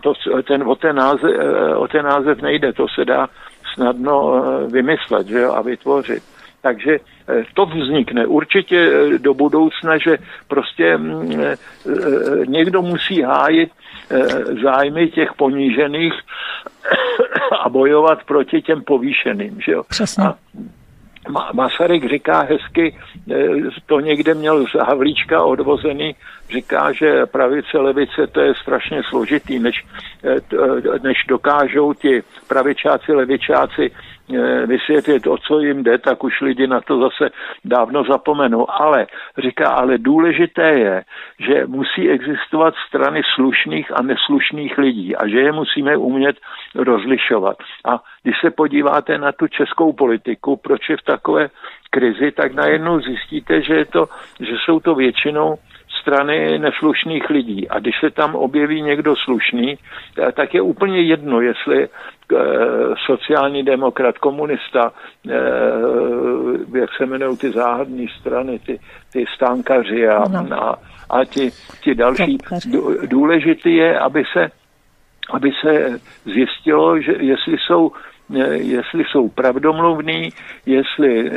o ten název nejde, to se dá snadno vymyslet, že jo, a vytvořit. Takže to vznikne určitě do budoucna, že prostě někdo musí hájit zájmy těch ponížených a bojovat proti těm povýšeným. Že jo? Přesně. A Masaryk říká hezky, to někde měl z Havlíčka odvozený, říká, že pravice, levice, to je strašně složitý, než dokážou ti pravičáci, levičáci vysvětlit, o co jim jde, tak už lidi na to zase dávno zapomenou. Ale říká, ale důležité je, že musí existovat strany slušných a neslušných lidí a že je musíme umět rozlišovat. A když se podíváte na tu českou politiku, proč je v takové krizi, tak najednou zjistíte, že jsou to většinou strany neslušných lidí. A když se tam objeví někdo slušný, tak je úplně jedno, jestli sociální demokrat, komunista, jak se jmenují ty záhadné strany, ty stánkaři a ti další. Důležité je, aby se zjistilo, že jestli jsou pravdomluvní, jestli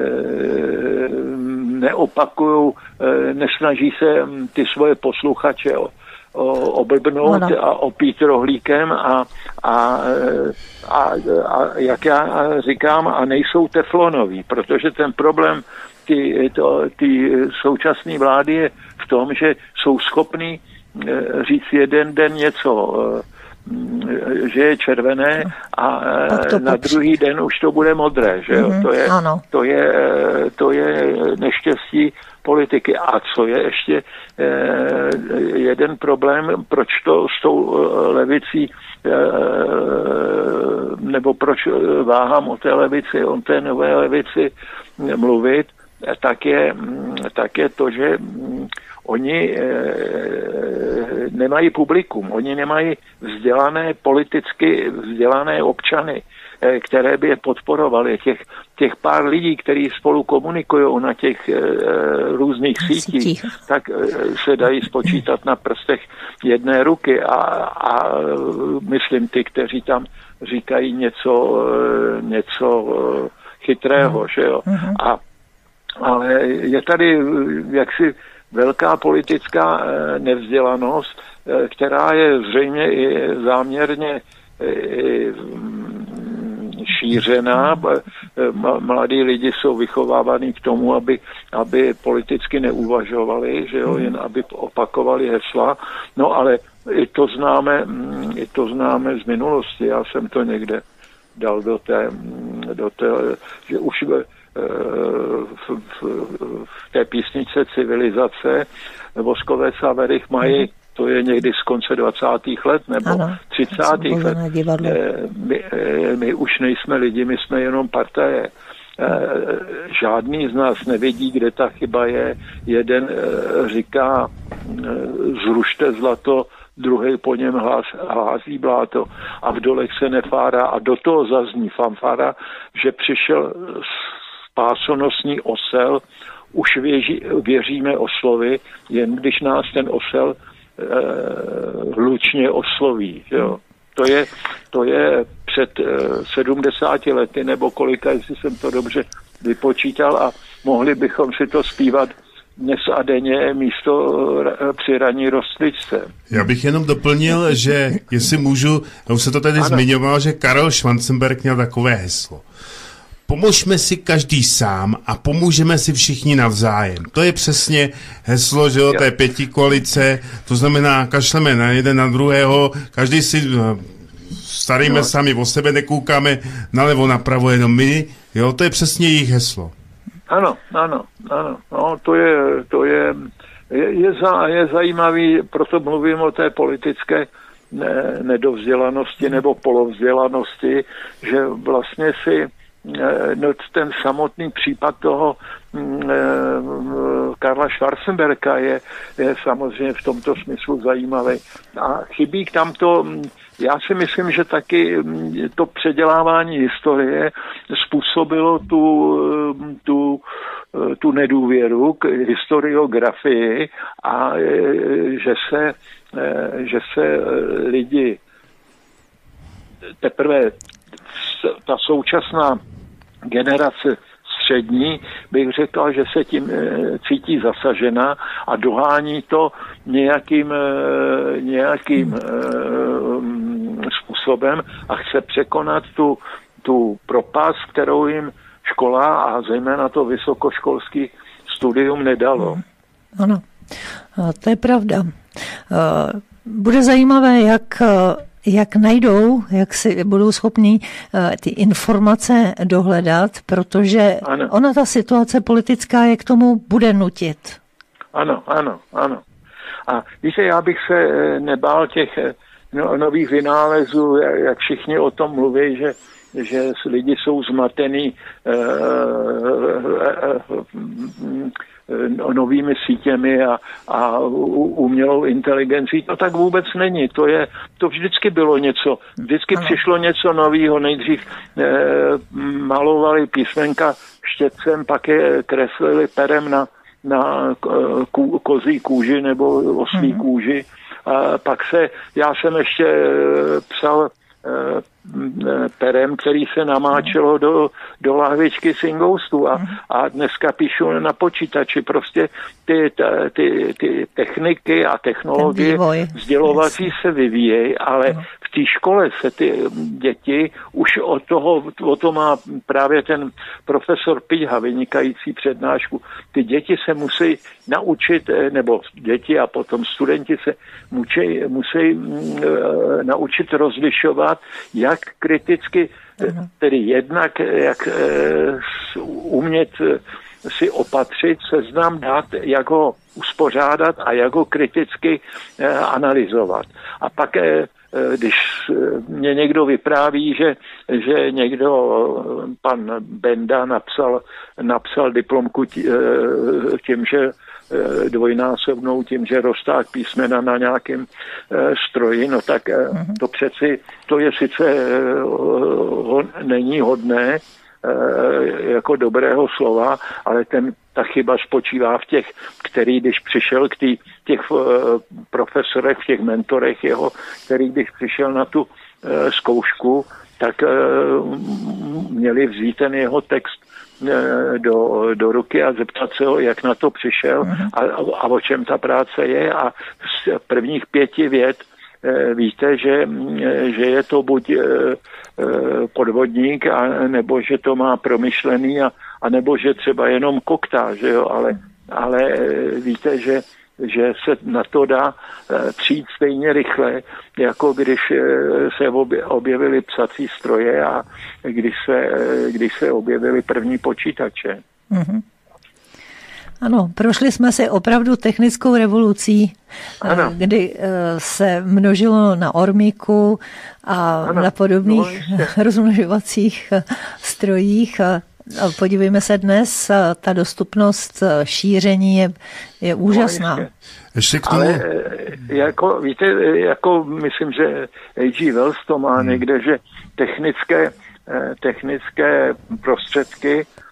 neopakujou, nesnaží se ty svoje posluchače oblbnout a opít rohlíkem a jak já říkám, a nejsou teflonoví, protože ten problém ty současné vlády je v tom, že jsou schopní říct jeden den něco, že je červené a na druhý den už to bude modré, že jo? Mm-hmm, to je neštěstí politiky. A co je ještě jeden problém, proč to s tou levicí nebo proč váhám o té levici, o té nové levici mluvit, tak je to, že oni nemají publikum, oni nemají politicky vzdělané občany, které by je podporovaly. Těch pár lidí, kteří spolu komunikují na těch různých sítích, tak se dají spočítat na prstech jedné ruky a myslím ty, kteří tam říkají něco chytrého, že jo. Ale je tady jaksi velká politická nevzdělanost, která je zřejmě i záměrně šířená. Mladí lidi jsou vychovávaní k tomu, aby politicky neuvažovali, že jo, jen aby opakovali hesla. No ale i to známe z minulosti. Já jsem to někde dal do té že už v té písničce Civilizace Voskovec a Werich mají, to je někdy z konce 20. let nebo 30. let. My už nejsme lidi, my jsme jenom partaje. Žádný z nás nevědí, kde ta chyba je. Jeden říká zrušte zlato, druhý po něm hází bláto a v dolech se nefárá a do toho zazní fanfara, že přišel pásonosný osel, už věříme oslovi, jen když nás ten osel hlučně osloví. Jo. To je před 70 lety, nebo kolika, jestli jsem to dobře vypočítal, a mohli bychom si to zpívat dnes a denně místo při raní rostličce. Já bych jenom doplnil, že jestli můžu, už se to tady zmiňoval, že Karel Schwarzenberg měl takové heslo. Pomožme si každý sám a pomůžeme si všichni navzájem. To je přesně heslo, že jo, té pětikoalice, to znamená, kašleme na jeden, na druhého, každý si staríme sami o sebe, nekoukáme nalevo, napravo, jenom my, jo, to je přesně jejich heslo. Ano, no, to je zajímavý, proto mluvím o té politické nedovzdělanosti nebo polovzdělanosti, že vlastně si ten samotný případ toho Karla Schwarzenberga je samozřejmě v tomto smyslu zajímavý. A chybí tam to, já si myslím, že taky to předělávání historie způsobilo tu nedůvěru k historiografii a že se lidi teprve ta současná generace střední, bych řekl, že se tím cítí zasažena a dohání to nějakým způsobem a chce překonat tu propast, kterou jim škola a zejména to vysokoškolský studium nedalo. Ano, to je pravda. Bude zajímavé, jak najdou, jak si budou schopní ty informace dohledat, protože ona ta situace politická je k tomu bude nutit. Ano. A víte, já bych se nebál těch nových vynálezů, jak všichni o tom mluví, že lidi jsou zmatený novými sítěmi a umělou inteligencí. To tak vůbec není. To vždycky bylo něco. Vždycky přišlo něco nového. Nejdřív malovali písmenka štětcem, pak je kreslili perem na kozí kůži nebo oslí kůži. A pak já jsem ještě psal perem, který se namáčelo do lahvičky s ingoustu a dneska píšu na počítači. Prostě ty techniky a technologie sdělovací se vyvíjejí, ale v té škole se ty děti už o to má právě ten profesor Piťha vynikající přednášku. Ty děti se musí naučit, nebo děti a potom studenti se musí naučit rozlišovat, jak kriticky, tedy jednak, jak umět si opatřit seznam dat, jak ho uspořádat a jak ho kriticky analyzovat. A pak, když mě někdo vypráví, že pan Benda napsal diplomku tím, že dvojnásobnou tím, že roztáhl písmena na nějakém stroji, no tak to přeci, to je sice není hodné jako dobrého slova, ale ta chyba spočívá v těch, který když přišel k těch profesorech, v těch mentorech jeho, který když přišel na tu zkoušku, tak měli vzít ten jeho text do ruky a zeptat se ho, jak na to přišel a o čem ta práce je, a z prvních 5 vět víte, že je to buď podvodník, nebo že to má promyšlený, a nebo že třeba jenom koktá, že jo, ale víte, že se na to dá přijít stejně rychle, jako když se objevily psací stroje a když se objevily první počítače. Mm-hmm. Ano, prošli jsme si opravdu technickou revolucí, kdy se množilo na ormíku a na podobných rozmnožovacích strojích. Podívejme se dnes, ta dostupnost šíření je úžasná. Ale jako, víte, jako myslím, že H.G. Wells to má někde, že technické prostředky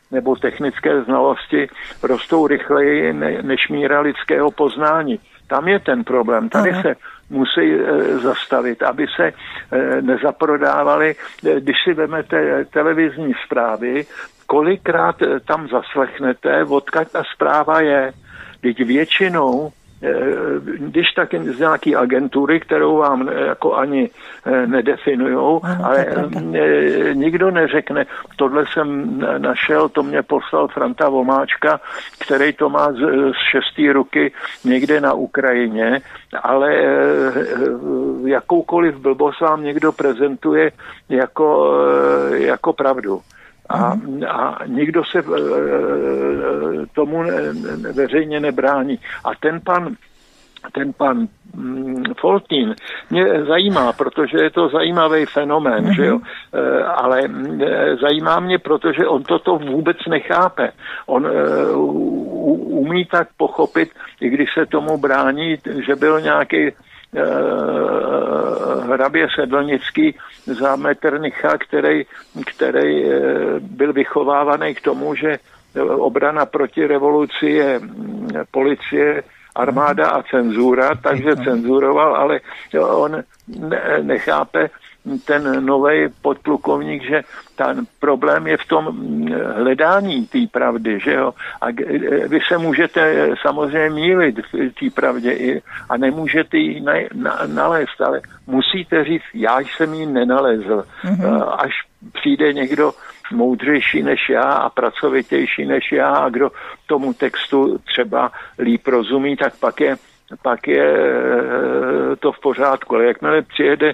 nebo technické znalosti rostou rychleji než míra lidského poznání. Tam je ten problém. Tady se musí zastavit, aby se nezaprodávaly. Když si vezmete televizní zprávy, kolikrát tam zaslechnete, odkud ta zpráva je. Teď většinou, když tak z nějaký agentury, kterou vám jako ani nedefinujou, ale nikdo neřekne, tohle jsem našel, to mě poslal Franta Vomáčka, který to má z 6. ruky někde na Ukrajině, ale jakoukoliv blbost vám někdo prezentuje jako pravdu. A nikdo se tomu veřejně nebrání. A ten pan Foltín mě zajímá, protože je to zajímavý fenomén, že jo? Ale zajímá mě, protože on toto vůbec nechápe. On umí tak pochopit, i když se tomu brání, že byl nějaký hrabě Sedlnický za Metternicha, který byl vychovávaný k tomu, že obrana proti revoluci je policie, armáda a cenzura, takže cenzuroval, ale on nechápe, ten nový podplukovník, že ten problém je v tom hledání té pravdy, že jo. A vy se můžete samozřejmě mýlit v té pravdě a nemůžete ji nalézt, ale musíte říct, já jsem ji nenalezl. Až přijde někdo moudřejší než já a pracovitější než já a kdo tomu textu třeba líp rozumí, tak pak je to v pořádku. Ale jakmile přijede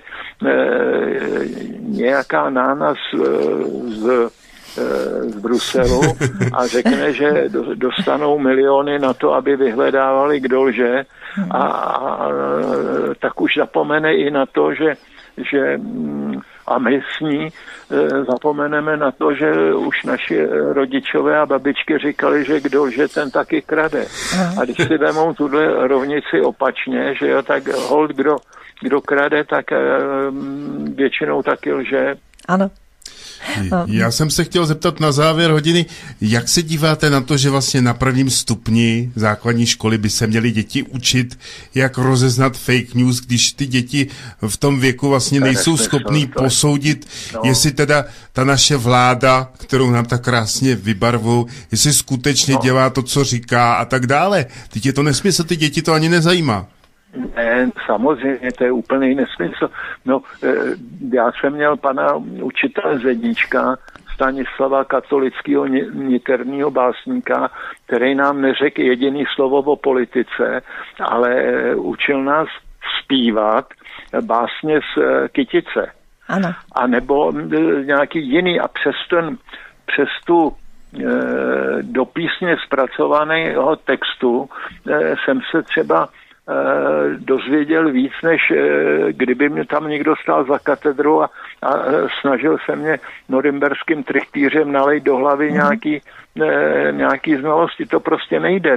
nějaká nána z Bruselu a řekne, že dostanou miliony na to, aby vyhledávali, kdo lže, a tak už zapomene i na to, že a my s ní zapomeneme na to, že už naši rodičové a babičky říkali, že kdo lže, ten taky krade. A když si vemou tuhle rovnici opačně, že jo, tak hold, kdo krade, tak většinou taky lže. Ano. Já jsem se chtěl zeptat na závěr hodiny, jak se díváte na to, že vlastně na 1. stupni základní školy by se měly děti učit, jak rozeznat fake news, když ty děti v tom věku vlastně nejsou schopný posoudit, jestli teda ta naše vláda, kterou nám tak krásně vybarvou, jestli skutečně dělá to, co říká a tak dále. Teď je to nesmysl, ty děti to ani nezajímá. Ne, samozřejmě, to je úplný nesmysl. No, já jsem měl pana učitele Zedníčka, Stanislava, katolického niterního básníka, který nám neřekl jediný slovo o politice, ale učil nás zpívat básně z kytice. Ano. A nebo nějaký jiný a přes tu do písně zpracovaného textu jsem se třeba dozvěděl víc, než kdyby mě tam někdo stál za katedrou a snažil se mě norimberským trichtýřem nalejt do hlavy nějaký znalosti. To prostě nejde.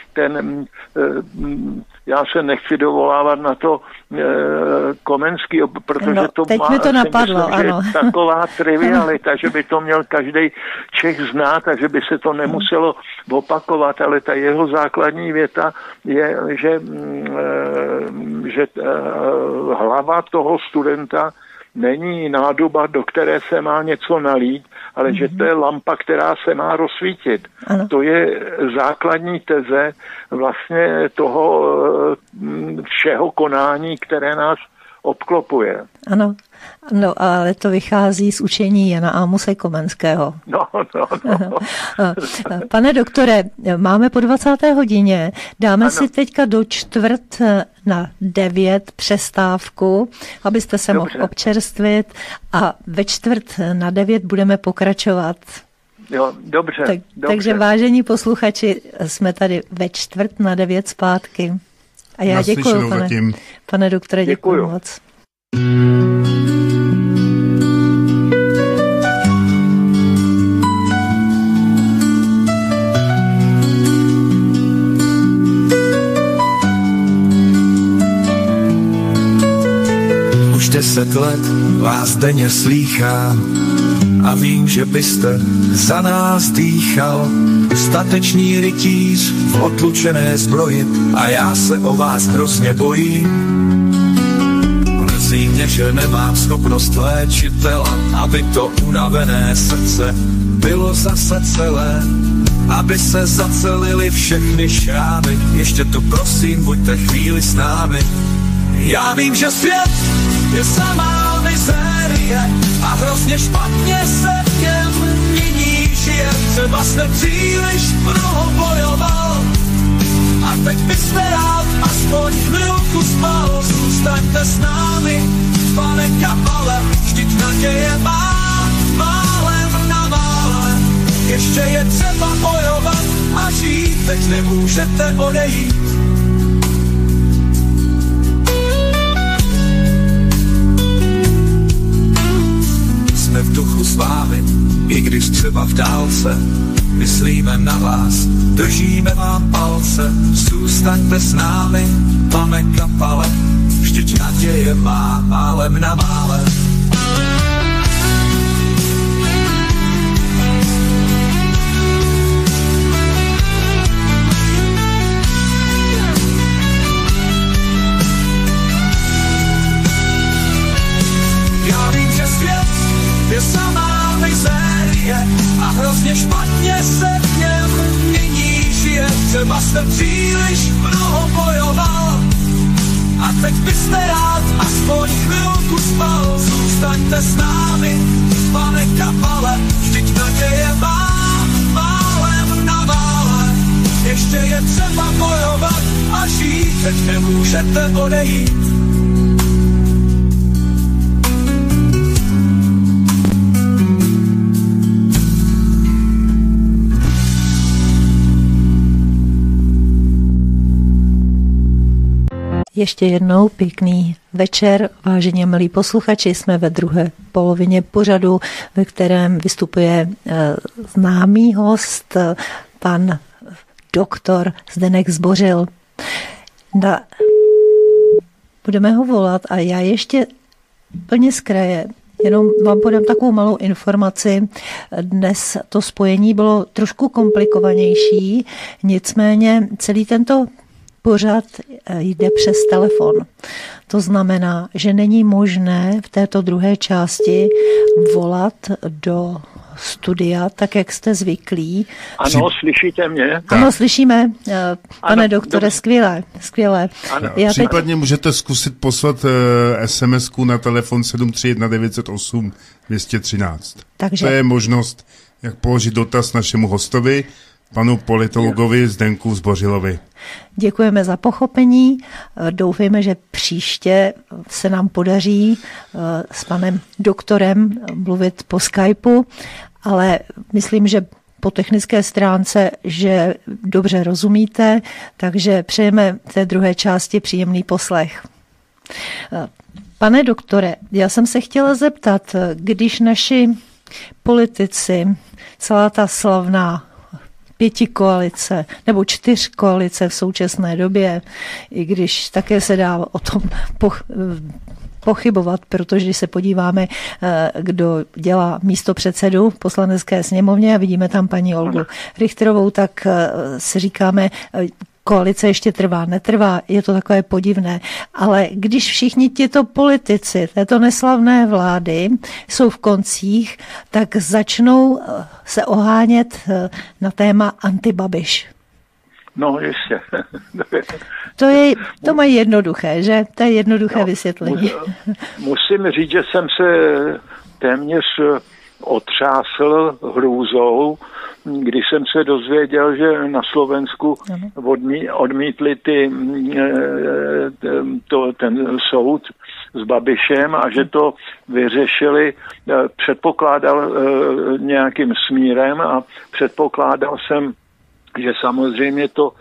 Já se nechci dovolávat na to Komenský, protože to teď mi to napadlo, myslím, ano. že taková trivialita, že by to měl každý Čech znát a že by se to nemuselo opakovat, ale ta jeho základní věta je, že hlava toho studenta není nádoba, do které se má něco nalít, ale že to je lampa, která se má rozsvítit. Ano. To je základní teze vlastně toho všeho konání, které nás obklopuje. Ano, no, ale to vychází z učení Jana Amose Komenského. No. Pane doktore, máme po 20. hodině, dáme si teďka do 8:45 přestávku, abyste se mohl občerstvit a ve 8:45 budeme pokračovat. Jo, dobře. Takže vážení posluchači, jsme tady ve 8:45 zpátky. A já děkuji, pane doktore, děkuji moc. Už 10 let vás denně slýchám, a vím, že byste za nás dýchal. Statečný rytíř v otlučené zbroji a já se o vás hrozně bojím. Mrzí mě, že nemám schopnost léčitela, aby to unavené srdce bylo zase celé, aby se zacelily všechny šrámy. Ještě tu prosím, buďte chvíli s námi. Já vím, že svět je samá mizérie a hrozně špatně se v něm nyní žije. Třeba jste příliš mnoho bojoval a teď byste rád aspoň chvilku spal. Zůstaňte s námi, pane Kapale, vždyť naděje má málem na málem. Ještě je třeba bojovat a žít, teď nemůžete odejít. Jsme v duchu s vámi, i když třeba v dálce. Myslíme na vás, držíme vám palce. Zůstaňte s námi, pane Kapale, vždyť naděje má málem na málem. Já vím, že svět je samá mizérie a hrozně špatně se v něm nyní žije. Třeba jste příliš mnoho bojoval a teď byste rád aspoň chvilku spal. Zůstaňte s námi, pane Kapale, vždyť naděje má málem na mále. Ještě je třeba bojovat a žít, teď nemůžete odejít. Ještě jednou pěkný večer, vážení milí posluchači, jsme ve druhé polovině pořadu, ve kterém vystupuje známý host, pan doktor Zdeněk Zbořil. Budeme ho volat a já ještě plně z kraje, jenom vám podám takovou malou informaci. Dnes to spojení bylo trošku komplikovanější, nicméně celý tento pořad jde přes telefon. To znamená, že není možné v této druhé části volat do studia, tak jak jste zvyklí. Ano, slyšíte mě? Ano, slyšíme, pane doktore, skvěle. Případně můžete zkusit poslat SMS-ku na telefon 731 908 213. Takže to je možnost, jak položit dotaz našemu hostovi, panu politologovi Zdenku Zbořilovi. Děkujeme za pochopení. Doufejme, že příště se nám podaří s panem doktorem mluvit po Skypeu, ale myslím, že po technické stránce, že dobře rozumíte, takže přejeme té druhé části příjemný poslech. Pane doktore, já jsem se chtěla zeptat, když naši politici, celá ta slavná 5 koalice nebo 4 koalice v současné době, i když také se dá o tom pochybovat, protože když se podíváme, kdo dělá místopředsedu v Poslanecké sněmovně a vidíme tam paní Olgu Richterovou, tak si říkáme, koalice ještě trvá, netrvá, je to takové podivné. Ale když všichni tyto politici této neslavné vlády jsou v koncích, tak začnou se ohánět na téma antibabiš. No, ještě. To mají jednoduché, že? To je jednoduché vysvětlení. Musím říct, že jsem se téměř otřásl hrůzou, když jsem se dozvěděl, že na Slovensku odmítli ten soud s Babišem a že to vyřešili, předpokládal nějakým smírem a předpokládal jsem, že samozřejmě to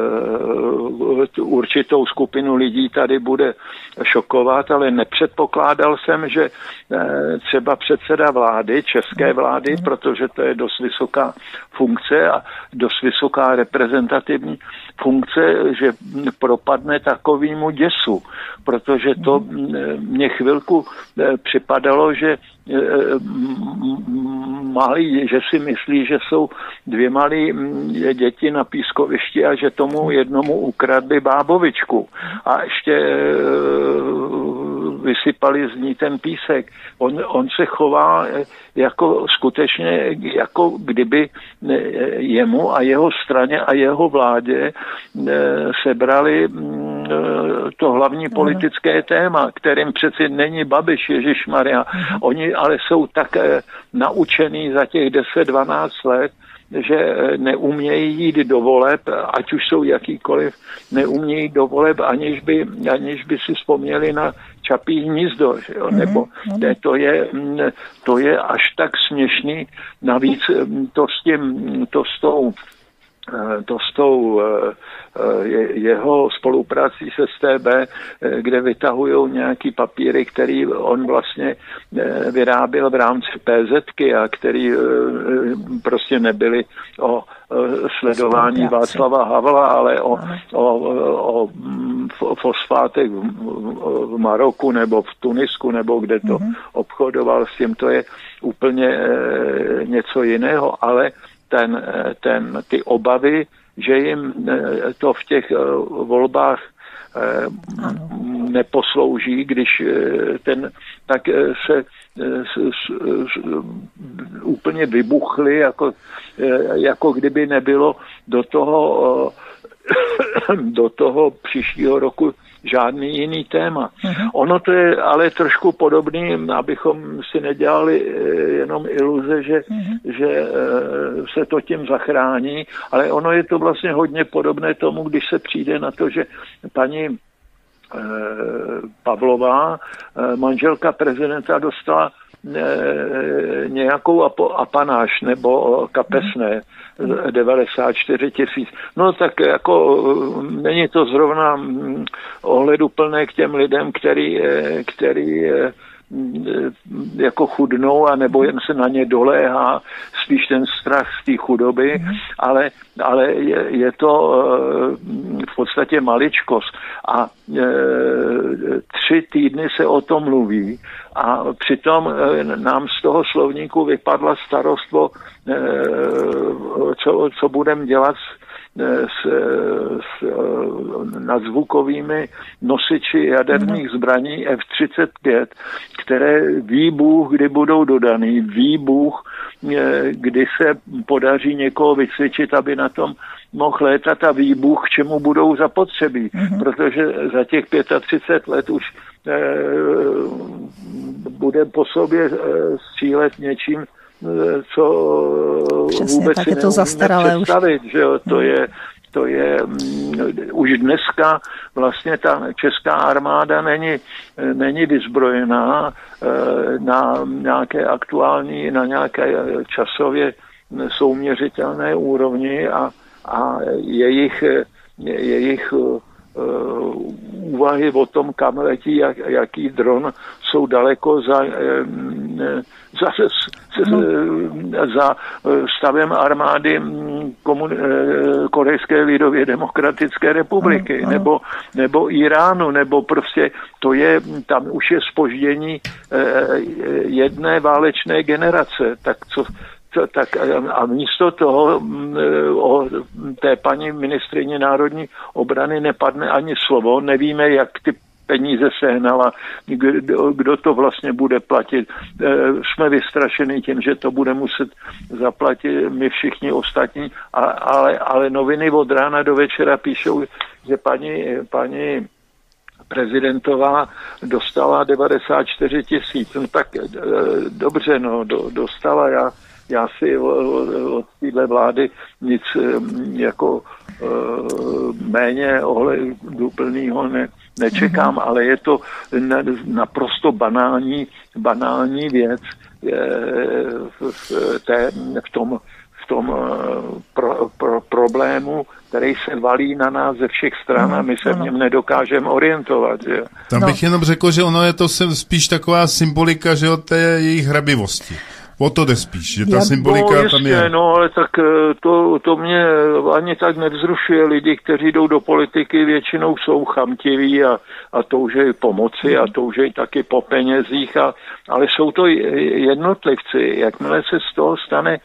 určitou skupinu lidí tady bude šokovat, ale nepředpokládal jsem, že třeba předseda vlády, české vlády, protože to je dost vysoká funkce a dost vysoká reprezentativní funkce, že propadne takovému děsu, protože to mě chvilku připadalo, že malí, že si myslí, že jsou 2 malí děti na pískovišti a že tomu jednomu ukradli bábovičku a ještě vysypali z ní ten písek. On se chová jako skutečně, jako kdyby jemu a jeho straně a jeho vládě sebrali to hlavní politické téma, kterým přeci není Babiš, ježišmarja. Oni ale jsou tak naučený za těch 10-12 let, že neumějí jít do voleb, ať už jsou jakýkoliv, neumějí jít do voleb, aniž by si vzpomněli na Čapí hnízdo, že jo? Nebo to je až tak směšný. Navíc to s tou jeho spoluprací se StB, kde vytahují nějaký papíry, který on vlastně vyráběl v rámci PZky a který prostě nebyly o sledování Václava Havla, ale o fosfátech v Maroku nebo v Tunisku, nebo kde to obchodoval s tím, to je úplně něco jiného, ale ty obavy, že jim to v těch volbách neposlouží, když tak se úplně vybuchly, jako kdyby nebylo do toho příštího roku žádný jiný téma. Ono to je ale trošku podobný, abychom si nedělali jenom iluze, že se to tím zachrání, ale ono je to vlastně hodně podobné tomu, když se přijde na to, že paní Pavlová, manželka prezidenta, dostala nějakou apanáž nebo kapesné 94 000. No tak jako není to zrovna ohleduplné k těm lidem, který jako chudnou, a nebo jen se na ně doléhá spíš ten strach z té chudoby, ale je to v podstatě maličkost. A 3 týdny se o tom mluví a přitom nám z toho slovníku vypadla starost o co budeme dělat s nadzvukovými nosiči jaderných zbraní F-35, které ví Bůh, kdy budou dodaný, ví Bůh, kdy se podaří někoho vycvičit, aby na tom mohl létat, a ví Bůh, k čemu budou zapotřebí, protože za těch 35 let už bude po sobě střílet něčím, co přesně, vůbec si neumíme představit, že jo, to je už dneska vlastně ta česká armáda není vyzbrojená na nějaké aktuální, na nějaké časově souměřitelné úrovni a jejich úvahy o tom, kam letí jaký dron, jsou daleko za stavem armády Korejské lidově demokratické republiky nebo Iránu, nebo prostě tam už je zpoždění jedné válečné generace. Tak a místo toho o té paní ministryni národní obrany nepadne ani slovo, nevíme, jak ty peníze sehnala, kdo to vlastně bude platit. Jsme vystrašeni tím, že to bude muset zaplatit my všichni ostatní, ale noviny od rána do večera píšou, že paní prezidentová dostala 94 000. No tak dobře, dostala. Já si od téhle vlády nic jako méně ohleduplného nečekám, ale je to naprosto banální věc v tom problému, který se valí na nás ze všech stran a my se v něm nedokážeme orientovat. Že? Tam bych jenom řekl, že ono je to spíš taková symbolika, že o té jejich hrabivosti. O to jde spíš, že ta symbolika no, tam je. No, ale tak to mě ani tak nevzrušuje. Lidi, kteří jdou do politiky, většinou jsou chamtiví a toužejí pomoci a toužejí taky po penězích, ale jsou to jednotlivci. Jakmile se z toho stane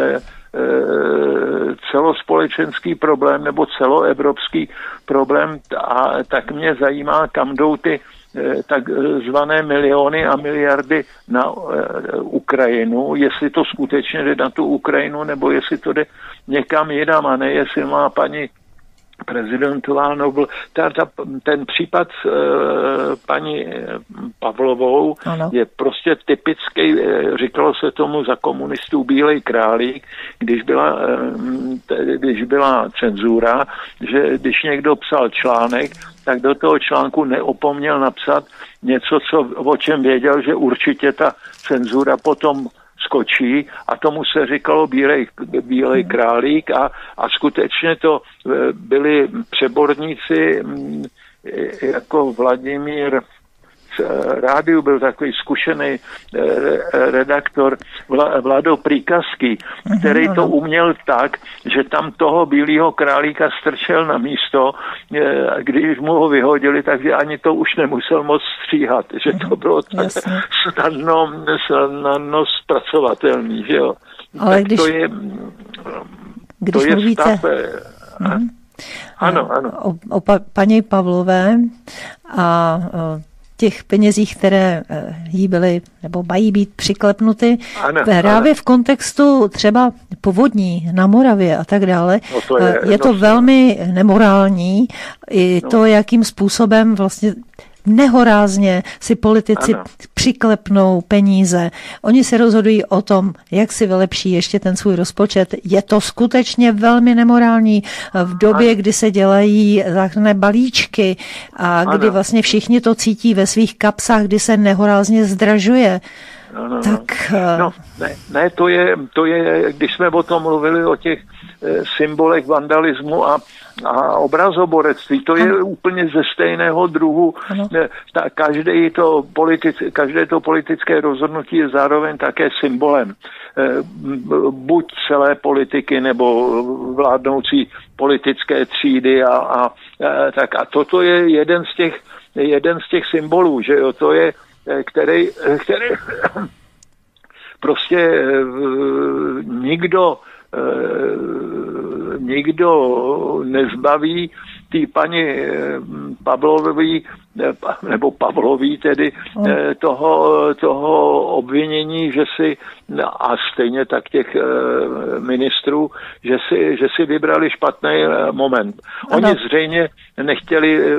celospolečenský problém nebo celoevropský problém, tak mě zajímá, kam jdou ty takzvané miliony a miliardy na Ukrajinu, jestli to skutečně jde na tu Ukrajinu, nebo jestli to jde někam jinam, a ne jestli má paní prezidentová Nobl. Ten případ paní Pavlovou je prostě typický, říkalo se tomu za komunistů bílej králík, když byla cenzura, že když někdo psal článek, tak do toho článku neopomněl napsat něco, o čem věděl, že určitě ta cenzura potom skočí, a tomu se říkalo bílej králík a skutečně to byli přeborníci jako Vladimír rádiu, byl takový zkušený redaktor Vlado Príkazský, který to uměl tak, že tam toho bílého králíka strčel na místo, když mu ho vyhodili, takže ani to už nemusel moc stříhat, že to bylo tak snadno zpracovatelný, že jo. Ale když, to je mluvíte... stav... Ano. O paní Pavlové a těch penězích, které jí byly nebo mají být přiklepnuty, právě v kontextu třeba povodní na Moravě a tak dále, je to velmi nemorální. I to, jakým způsobem vlastně nehorázně si politici přiklepnou peníze. Oni se rozhodují o tom, jak si vylepší ještě ten svůj rozpočet. Je to skutečně velmi nemorální v době, kdy se dělají záchranné balíčky a kdy vlastně všichni to cítí ve svých kapsách, kdy se nehorázně zdražuje. To je, když jsme o tom mluvili, o těch symbolech vandalismu a obrazoborectví, to je úplně ze stejného druhu. Každé to politické rozhodnutí je zároveň také symbolem. Buď celé politiky, nebo vládnoucí politické třídy a toto je jeden z těch symbolů, že jo, to je, který prostě nikdo nezbaví tý paní Pavlový, nebo Pavlový tedy, toho obvinění, že si, a stejně tak těch ministrů, že si vybrali špatný moment. Oni zřejmě nechtěli,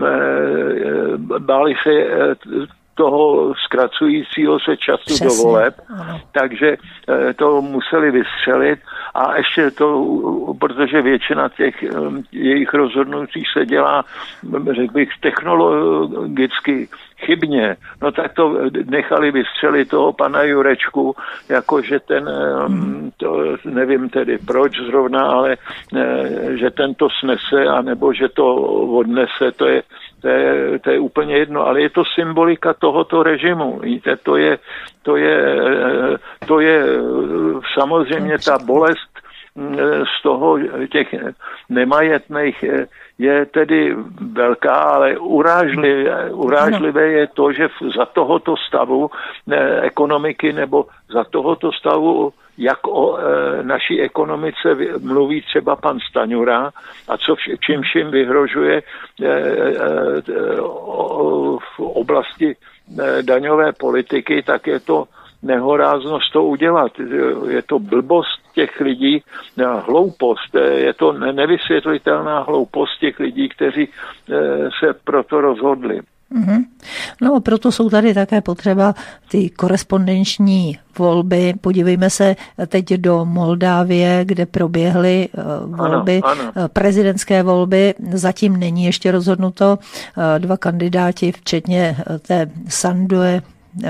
báli se toho zkracujícího se času do voleb, takže to museli vystřelit a ještě to, protože většina těch jejich rozhodnutí se dělá, řekl bych, technologicky chybně, no tak to nechali vystřelit toho pana Jurečku, jakože ten, to nevím tedy proč zrovna, ale že ten to snese, anebo že to odnese, to je úplně jedno, ale je to symbolika tohoto režimu. Víte, to je samozřejmě ta bolest z toho těch nemajetných je tedy velká, ale urážlivé je to, že za tohoto stavu ekonomiky nebo za tohoto stavu, jak o naší ekonomice mluví třeba pan Staňura a čím vším vyhrožuje v oblasti daňové politiky, tak je to nehoráznost to udělat. Je to blbost těch lidí, hloupost, je to nevysvětlitelná hloupost těch lidí, kteří se proto rozhodli. No, proto jsou tady také potřeba ty korespondenční volby. Podívejme se teď do Moldávie, kde proběhly volby, prezidentské volby. Zatím není ještě rozhodnuto. 2 kandidáti, včetně té Sandoe,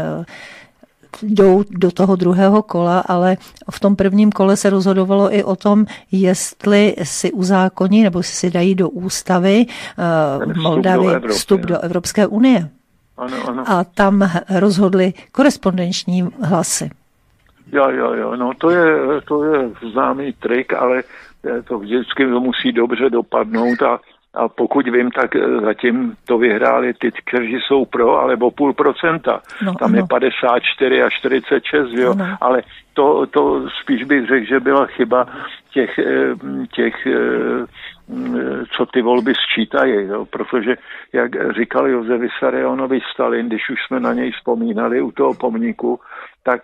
jdou do toho druhého kola, ale v tom prvním kole se rozhodovalo i o tom, jestli si uzákoní nebo si dají do ústavy Moldavy vstup do Evropské unie. Ano. A tam rozhodli korespondenční hlasy. Jo, no to je známý trik, ale to vždycky musí dobře dopadnout a pokud vím, tak zatím to vyhráli ty, kteří jsou pro, alebo 0,5%. No, tam je 54 a 46, jo. No. Ale to spíš bych řekl, že byla chyba těch co ty volby sčítají, jo. Protože, jak říkal Josef Vissarionovič Stalin, když už jsme na něj vzpomínali u toho pomníku, tak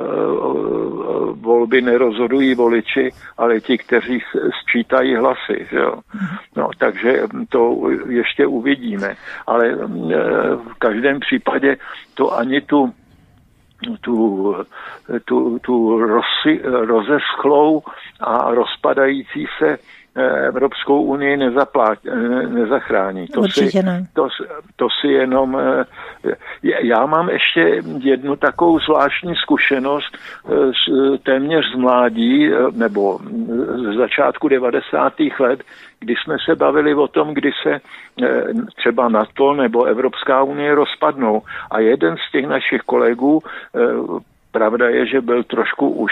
volby nerozhodují voliči, ale ti, kteří sčítají hlasy. Jo. No, takže to ještě uvidíme. Ale v každém případě to ani tu rozeschlou a rozpadající se Evropskou unii nezachrání. To si jenom... Já mám ještě jednu takovou zvláštní zkušenost téměř z mládí, nebo z začátku 90. let, kdy jsme se bavili o tom, kdy se třeba NATO nebo Evropská unie rozpadnou. A jeden z těch našich kolegů, pravda je, že byl trošku už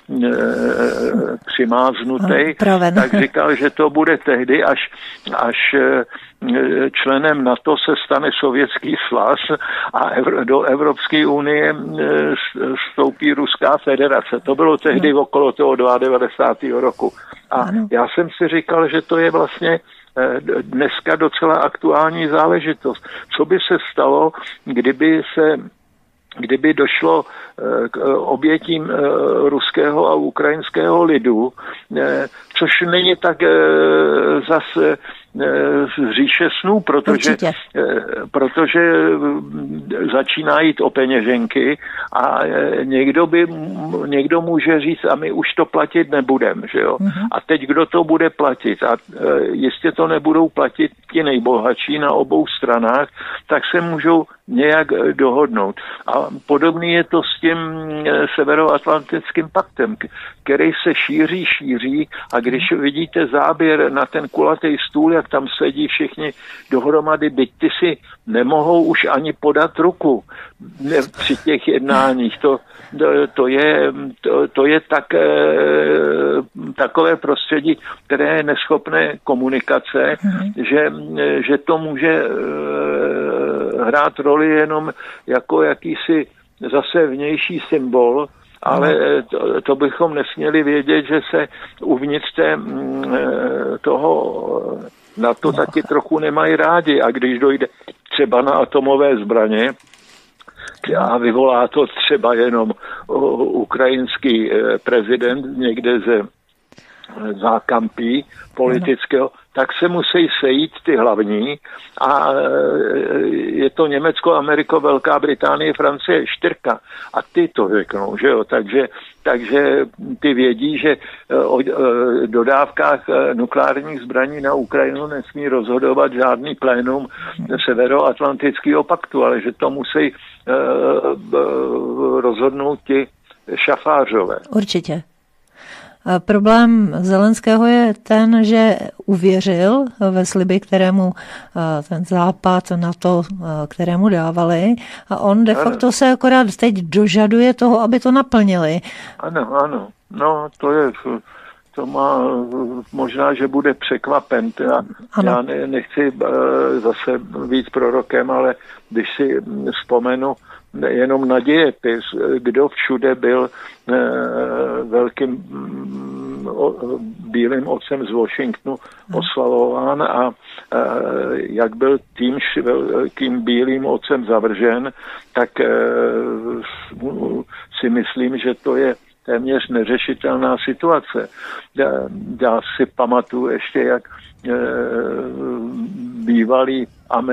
přimáznutý, tak říkal, že to bude tehdy, až členem NATO se stane Sovětský svaz a do Evropské unie vstoupí Ruská federace. To bylo tehdy okolo toho 92. roku. A já jsem si říkal, že to je vlastně dneska docela aktuální záležitost. Co by se stalo, kdyby došlo k obětím ruského a ukrajinského lidu, což není tak zase z říše snů, protože začíná jít o peněženky a někdo může říct, a my už to platit nebudeme, že jo. A teď kdo to bude platit? A jistě to nebudou platit ti nejbohatší na obou stranách, tak se můžou nějak dohodnout. A podobný je to s tím Severoatlantickým paktem, který se šíří a když vidíte záběr na ten kulatý stůl, jak tam sedí všichni dohromady, byť ty si nemohou už ani podat ruku při těch jednáních. To je takové prostředí, které je neschopné komunikace, že to může hrát roli jenom jako jakýsi zase vnější symbol, ale to bychom nesměli vědět, že se uvnitř toho NATO taky trochu nemají rádi a když dojde třeba na atomové zbraně a vyvolá to třeba jenom ukrajinský prezident někde ze zákampí politického, tak se musí sejít ty hlavní a je to Německo, Ameriko, Velká Británie, Francie, 4 a ty to řeknou, že jo, takže ty vědí, že o dodávkách nukleárních zbraní na Ukrajinu nesmí rozhodovat žádný plénum Severoatlantického paktu, ale že to musí rozhodnout ti šafářové. Určitě. Problém Zelenského je ten, že uvěřil ve sliby, kterému ten Západ, NATO, kterému dávali, a on de facto se akorát teď dožaduje toho, aby to naplnili. Ano. No, to má možná, že bude překvapen. Já nechci zase být prorokem, ale když si vzpomenu jenom na dějepis, kdo všude byl velkým bílým otcem z Washingtonu oslavován a jak byl tím bílým otcem zavržen, tak si myslím, že to je téměř neřešitelná situace. Já si pamatuju ještě, jak bývalí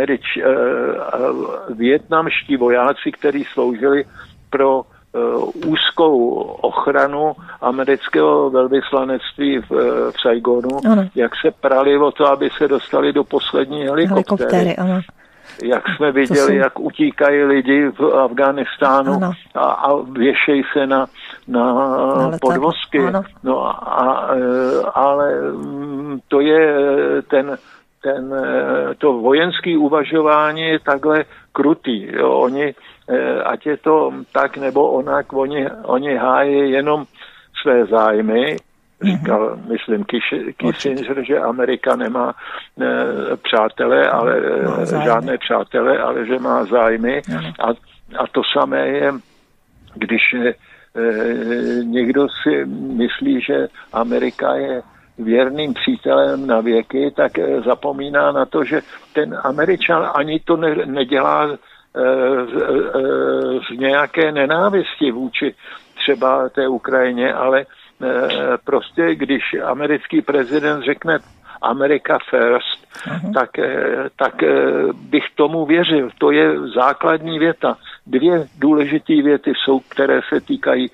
vietnamští vojáci, kteří sloužili pro úzkou ochranu amerického velvyslanectví v Saigonu, jak se prali o to, aby se dostali do poslední helikoptéry. Jak jsme viděli, jak utíkají lidi v Afghánistánu a věšejí se na podvozky. Ale to je to vojenské uvažování je takhle krutý. Jo. ať je to tak nebo onak, oni hájí jenom své zájmy. Říkal, myslím, Kissinger, že Amerika nemá přátele, ale žádné přátele, ale že má zájmy. A to samé je, když někdo si myslí, že Amerika je věrným přítelem na věky, tak zapomíná na to, že ten Američan ani to nedělá z nějaké nenávisti vůči třeba té Ukrajině, ale prostě když americký prezident řekne America first, tak bych tomu věřil. To je základní věta. 2 důležité věty jsou, které se týkají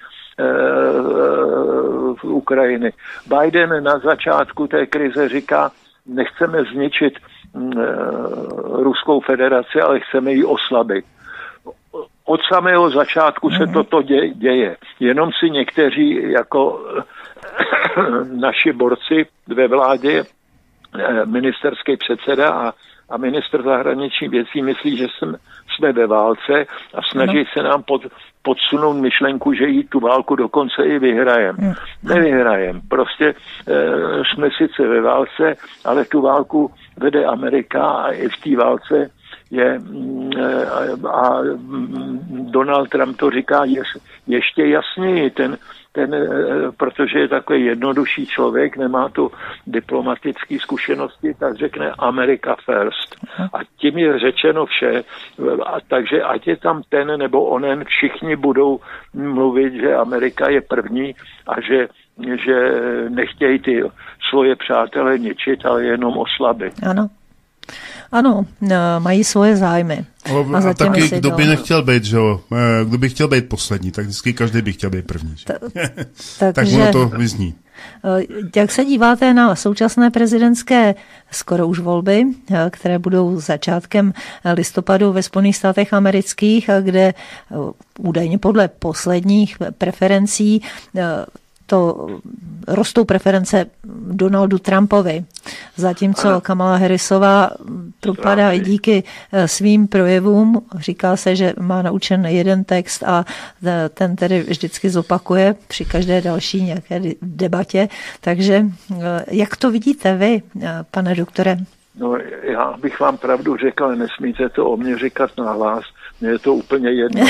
Ukrajiny. Biden na začátku té krize říká, nechceme zničit Ruskou federaci, ale chceme ji oslabit. Od samého začátku se toto děje. Jenom si někteří jako naši borci ve vládě, ministerský předseda a ministr zahraničních věcí myslí, že jsme ve válce a snaží se nám podsunout myšlenku, že jí tu válku dokonce i vyhrajeme. Nevyhrajeme. Prostě jsme sice ve válce, ale tu válku vede Amerika a i v té válce je, a Donald Trump to říká ještě jasněji, protože je takový jednodušší člověk, nemá tu diplomatické zkušenosti, tak řekne America first. A tím je řečeno vše. Takže ať je tam ten nebo onen, všichni budou mluvit, že Amerika je první a že nechtějí ty svoje přátele ničit, ale jenom oslabit. Ano, mají svoje zájmy. A taky, kdo by nechtěl být, že jo? Kdo by chtěl být poslední, tak vždycky každý by chtěl být první. Tak ono to vyzní. Jak se díváte na současné prezidentské skoro už volby, které budou začátkem listopadu ve Spojených státech amerických, kde údajně podle posledních preferencí to rostou preference Donaldu Trumpovi, zatímco Kamala Harrisová propadá i díky svým projevům. Říká se, že má naučen jeden text a ten tedy vždycky zopakuje při každé další nějaké debatě. Takže jak to vidíte vy, pane doktore? No, já bych vám pravdu řekl, nesmíte to o mě říkat nahlas. Mně je to úplně jedno.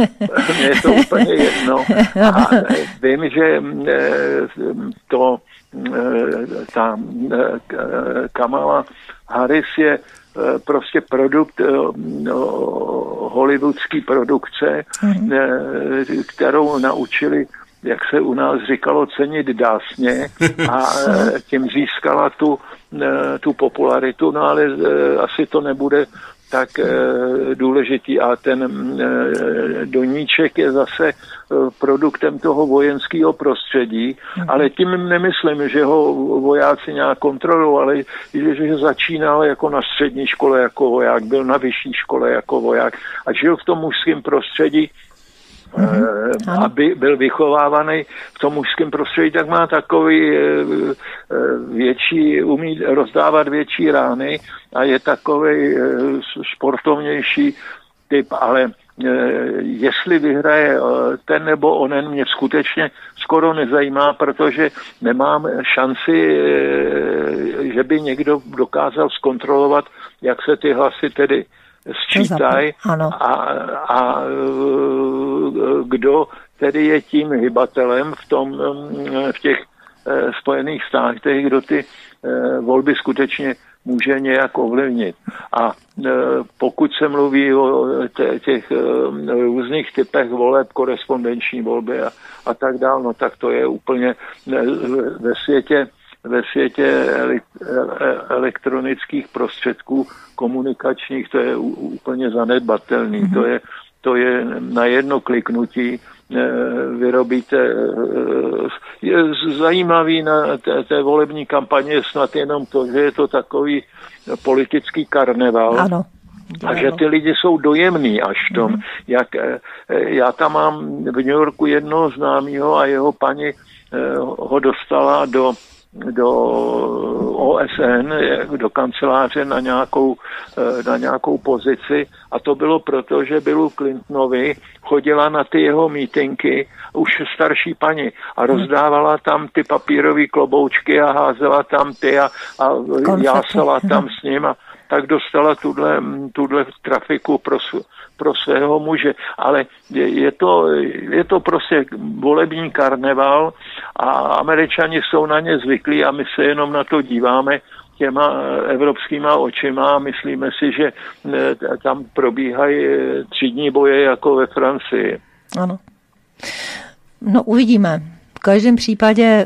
A vím, že ta Kamala Harris je prostě produkt hollywoodský produkce, kterou naučili, jak se u nás říkalo, cenit dásně a tím získala tu popularitu, no ale asi to nebude tak důležitý. A ten Doníček je zase produktem toho vojenského prostředí, ale tím nemyslím, že ho vojáci nějak kontrolují, ale že začínal jako na střední škole jako voják, byl na vyšší škole jako voják a žil v tom mužském prostředí, aby byl vychovávaný v tom mužském prostředí, tak má takový umí rozdávat větší rány a je takový sportovnější typ, ale jestli vyhraje ten nebo onen, mě skutečně skoro nezajímá, protože nemám šanci, že by někdo dokázal zkontrolovat, jak se ty hlasy tedy sčítají a kdo tedy je tím hybatelem v těch Spojených státech, kdo ty volby skutečně může nějak ovlivnit. A pokud se mluví o těch různých typech voleb, korespondenční volby a tak dále, no tak to je úplně ve světě elektronických prostředků komunikačních, to je úplně zanedbatelný. To je na jedno kliknutí vyrobíte. Je zajímavý na té volební kampaně snad jenom to, že je to takový politický karneval. Ano. A že ty lidi jsou dojemný až v tom. Já tam mám v New Yorku jednoho známého a jeho paní ho dostala do OSN, do kanceláře na nějakou pozici, a to bylo proto, že Billu Clintonovi chodila na ty jeho mítinky už starší paní a rozdávala tam ty papírové kloboučky a házela tam ty a jásala tam s ním a tak dostala tuhle trafiku pro svého muže. Ale je to prostě volební karneval a Američani jsou na ně zvyklí a my se jenom na to díváme těma evropskýma očima a myslíme si, že tam probíhají třídní boje jako ve Francii. Ano. No uvidíme. V každém případě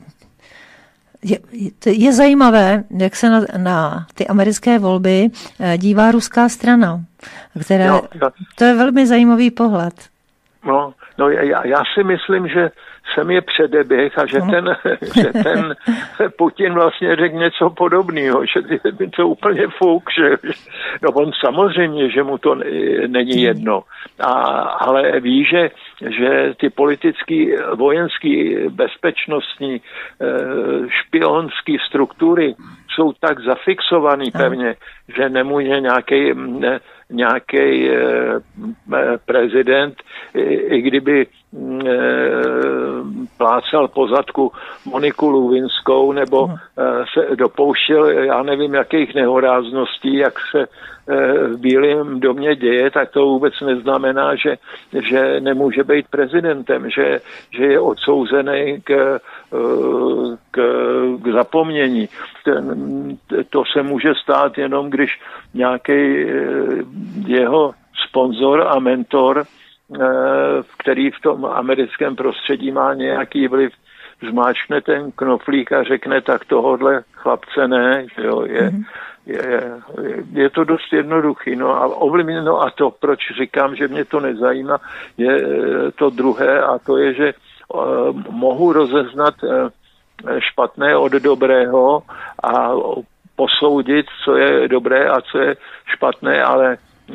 je zajímavé, jak se na ty americké volby dívá ruská strana, která, to je velmi zajímavý pohled. No já si myslím, že jsem je předeběh a že ten Putin vlastně řekl něco podobného, že to úplně fuk, že no on samozřejmě, že mu to není jedno, ale ví, že ty politický, vojenský, bezpečnostní, špionský struktury jsou tak zafixovaný pevně, že nemůže nějaký prezident, i kdyby plácal po zadku Moniku Lewinskou nebo se dopouštěl, já nevím, jakých nehorázností, jak se v Bílém domě děje, tak to vůbec neznamená, že nemůže být prezidentem, že je odsouzený k zapomnění. To se může stát jenom, když nějaký jeho sponzor a mentor, který v tom americkém prostředí má nějaký vliv, zmáčkne ten knoflík a řekne, tak tohodle chlapce ne, jo, je to dost jednoduchý. No a to, proč říkám, že mě to nezajímá, je to druhé, a to je, že mohu rozeznat špatné od dobrého a posoudit, co je dobré a co je špatné, ale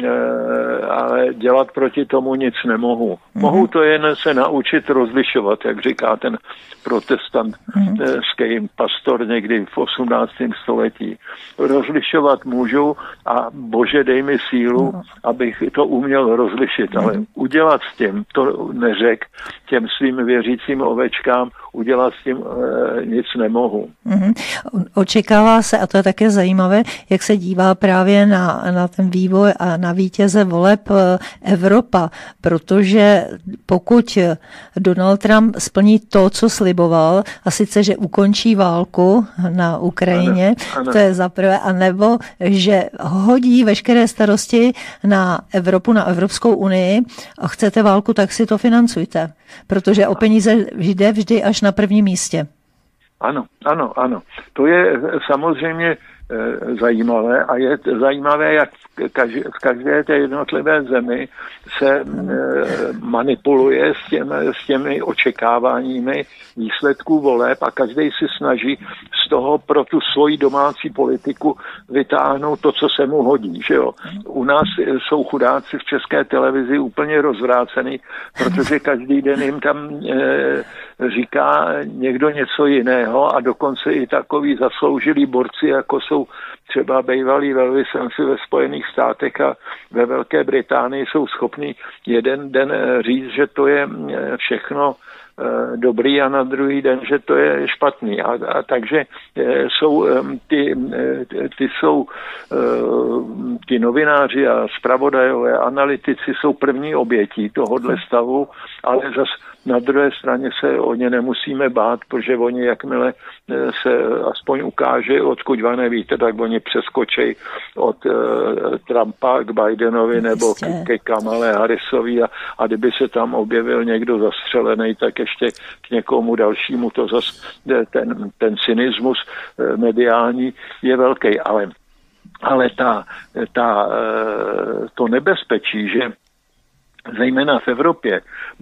dělat proti tomu nic nemohu. Mohu to jen se naučit rozlišovat, jak říká ten protestantský pastor někdy v 18. století. Rozlišovat můžu a Bože, dej mi sílu, abych to uměl rozlišit, ale udělat s tím, to neřek těm svým věřícím ovečkám, udělat s tím nic nemohu. Očekává se, a to je také zajímavé, jak se dívá právě na ten vývoj a na vítěze voleb Evropa, protože pokud Donald Trump splní to, co sliboval, a sice, že ukončí válku na Ukrajině, ano. To je za prvé, anebo že hodí veškeré starosti na Evropu, na Evropskou unii a chcete válku, tak si to financujte, protože o peníze jde vždy až na prvním místě. Ano. To je samozřejmě zajímavé a je zajímavé, jak v každé té jednotlivé zemi se manipuluje s těmi očekáváními výsledků voleb a každý si snaží z toho pro tu svoji domácí politiku vytáhnout to, co se mu hodí. Že jo? U nás jsou chudáci v České televizi úplně rozvrácený, protože každý den jim tam říká někdo něco jiného a dokonce i takový zasloužilí borci, jako jsou třeba bývalí velvyslanci ve Spojených státech a ve Velké Británii, jsou schopni jeden den říct, že to je všechno dobrý a na druhý den, že to je špatný. A takže jsou ty novináři a zpravodajové analytici jsou první obětí tohodle stavu, ale zas na druhé straně se o ně nemusíme bát, protože oni, jakmile se aspoň ukáže, odkud vy nevíte, tak oni přeskočí od Trumpa k Bidenovi nebo ke Kamale Harrisovi a kdyby se tam objevil někdo zastřelený, tak ještě k někomu dalšímu to zas ten cynismus mediální je velký. Ale to nebezpečí, že zejména v Evropě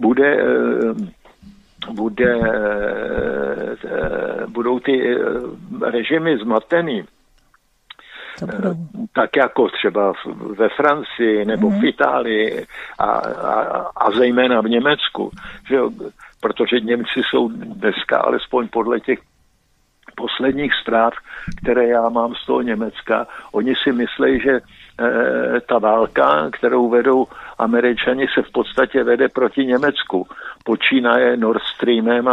budou ty režimy zmatený, tak jako třeba ve Francii nebo v Itálii a zejména v Německu, že, protože Němci jsou dneska, alespoň podle posledních zpráv, které já mám z toho Německa, oni si myslí, že ta válka, kterou vedou Američani, se v podstatě vede proti Německu. Počínaje Nord Streamem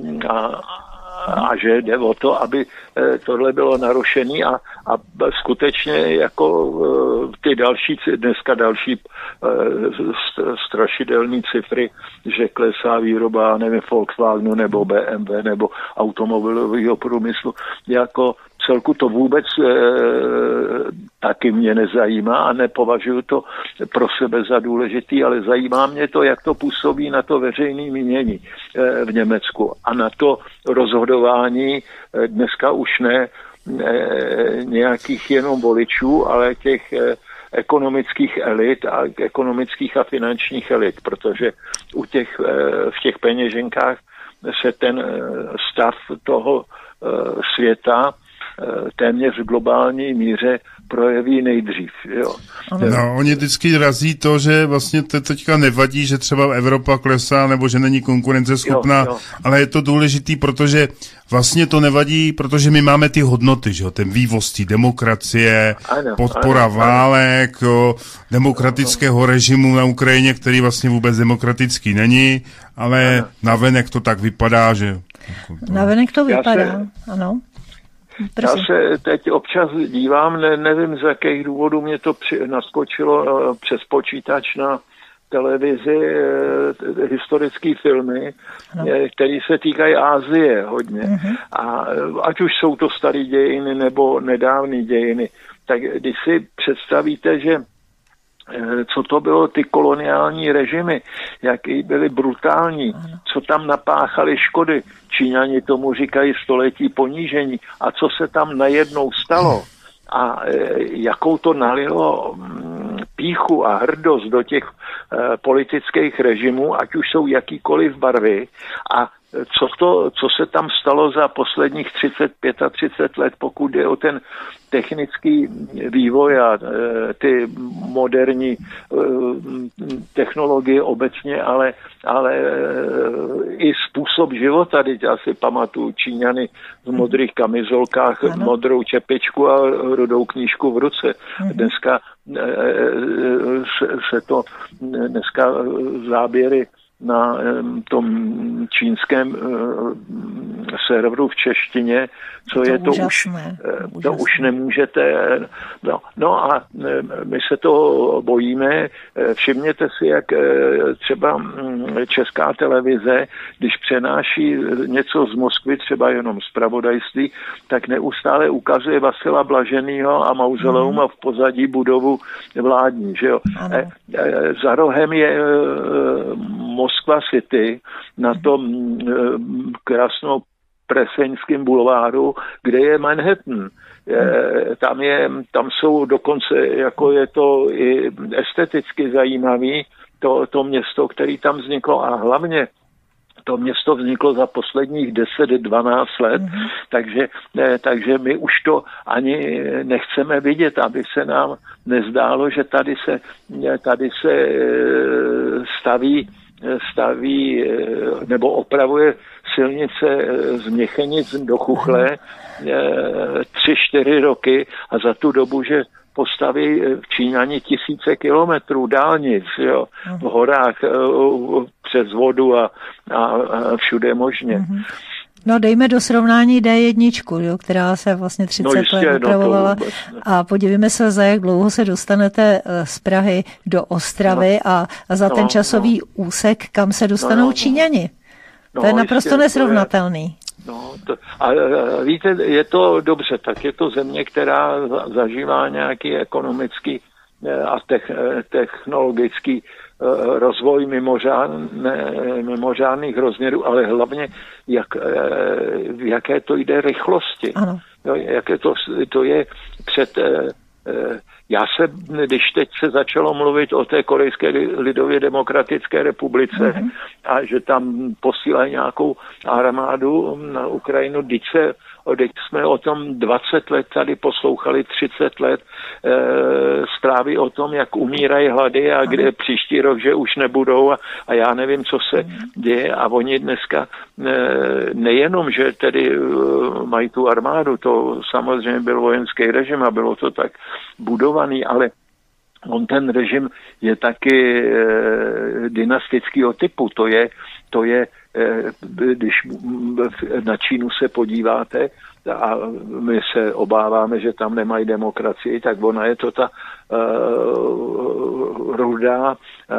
a že jde o to, aby tohle bylo narušené a skutečně jako ty dneska další strašidelné cifry, že klesá výroba, nevím, Volkswagenu nebo BMW nebo automobilového průmyslu, jako celku to vůbec taky mě nezajímá a nepovažuji to pro sebe za důležitý, ale zajímá mě to, jak to působí na to veřejné mínění v Německu a na to rozhodování dneska už ne nějakých jenom voličů, ale těch ekonomických elit a ekonomických a finančních elit, protože v těch peněženkách se ten stav toho světa téměř v globální míře projeví nejdřív. Jo. No, oni vždycky razí to, že vlastně to teďka nevadí, že třeba Evropa klesá nebo že není konkurenceschopná, ale je to důležitý, protože vlastně to nevadí, protože my máme ty hodnoty, že jo, ten vývoz té demokracie, podpora válek, demokratického režimu na Ukrajině, který vlastně vůbec demokratický není, ale navenek to tak vypadá, že... Navenek to vypadá, ano. Prosím. Já se teď občas dívám, nevím z jakých důvodů mě to naskočilo přes počítač na televizi historické filmy, které se týkají Asie hodně. A ať už jsou to staré dějiny nebo nedávné dějiny, tak když si představíte, že co to bylo ty koloniální režimy, jaký byly brutální, co tam napáchali škody. Číňani tomu říkají století ponížení. A co se tam najednou stalo a jakou to nalilo pýchu a hrdost do těch politických režimů, ať už jsou jakýkoliv barvy a co se tam stalo za posledních 35 let, pokud jde o ten technický vývoj a ty moderní technologie obecně, ale i způsob života. Teď já si pamatuju Číňany v modrých kamizolkách, modrou čepičku a rudou knížku v ruce. Dneska dneska záběry na tom čínském serveru v češtině, co je to úžasné, to už nemůžete. No a my se toho bojíme. Všimněte si, jak třeba Česká televize, když přenáší něco z Moskvy, třeba jenom zpravodajství, tak neustále ukazuje Vasila Blaženýho a mauzoleum a v pozadí budovu vládní. Že jo? Za rohem je Moskva City na tom krásnou Preseňském bulváru, kde je Manhattan. Tam jsou dokonce, jako je to i esteticky zajímavý, to město, které tam vzniklo a hlavně to město vzniklo za posledních 10-12 let, takže my už to ani nechceme vidět, aby se nám nezdálo, že tady se staví nebo opravuje silnice z Měchenic do Chuchle 3-4 roky a za tu dobu, že postaví v Číňani tisíce kilometrů dálnic, jo, v horách, přes vodu a všude možně. No dejme do srovnání D1, jo, která se vlastně 30 let upravovala a podívejme se, za jak dlouho se dostanete z Prahy do Ostravy a za ten časový úsek, kam se dostanou Číňani. To je naprosto nesrovnatelný. A víte, je to dobře, tak je to země, která zažívá nějaký ekonomický a technologický rozvoj mimořádných rozměrů, ale hlavně v jaké to jde rychlosti. Ano. Jaké to je před Já když teď se začalo mluvit o té Korejské lidově demokratické republice a že tam posílají nějakou armádu na Ukrajinu, teď jsme o tom 20 let tady poslouchali, 30 let zprávy o tom, jak umírají hlady a kde příští rok, že už nebudou a já nevím, co se děje a oni dneska nejenom, že tedy mají tu armádu, to samozřejmě byl vojenský režim a bylo to tak budovaný, ale on ten režim je taky dynastického typu, to je když na Čínu se podíváte a my se obáváme, že tam nemají demokracii, tak ona je to ta rudá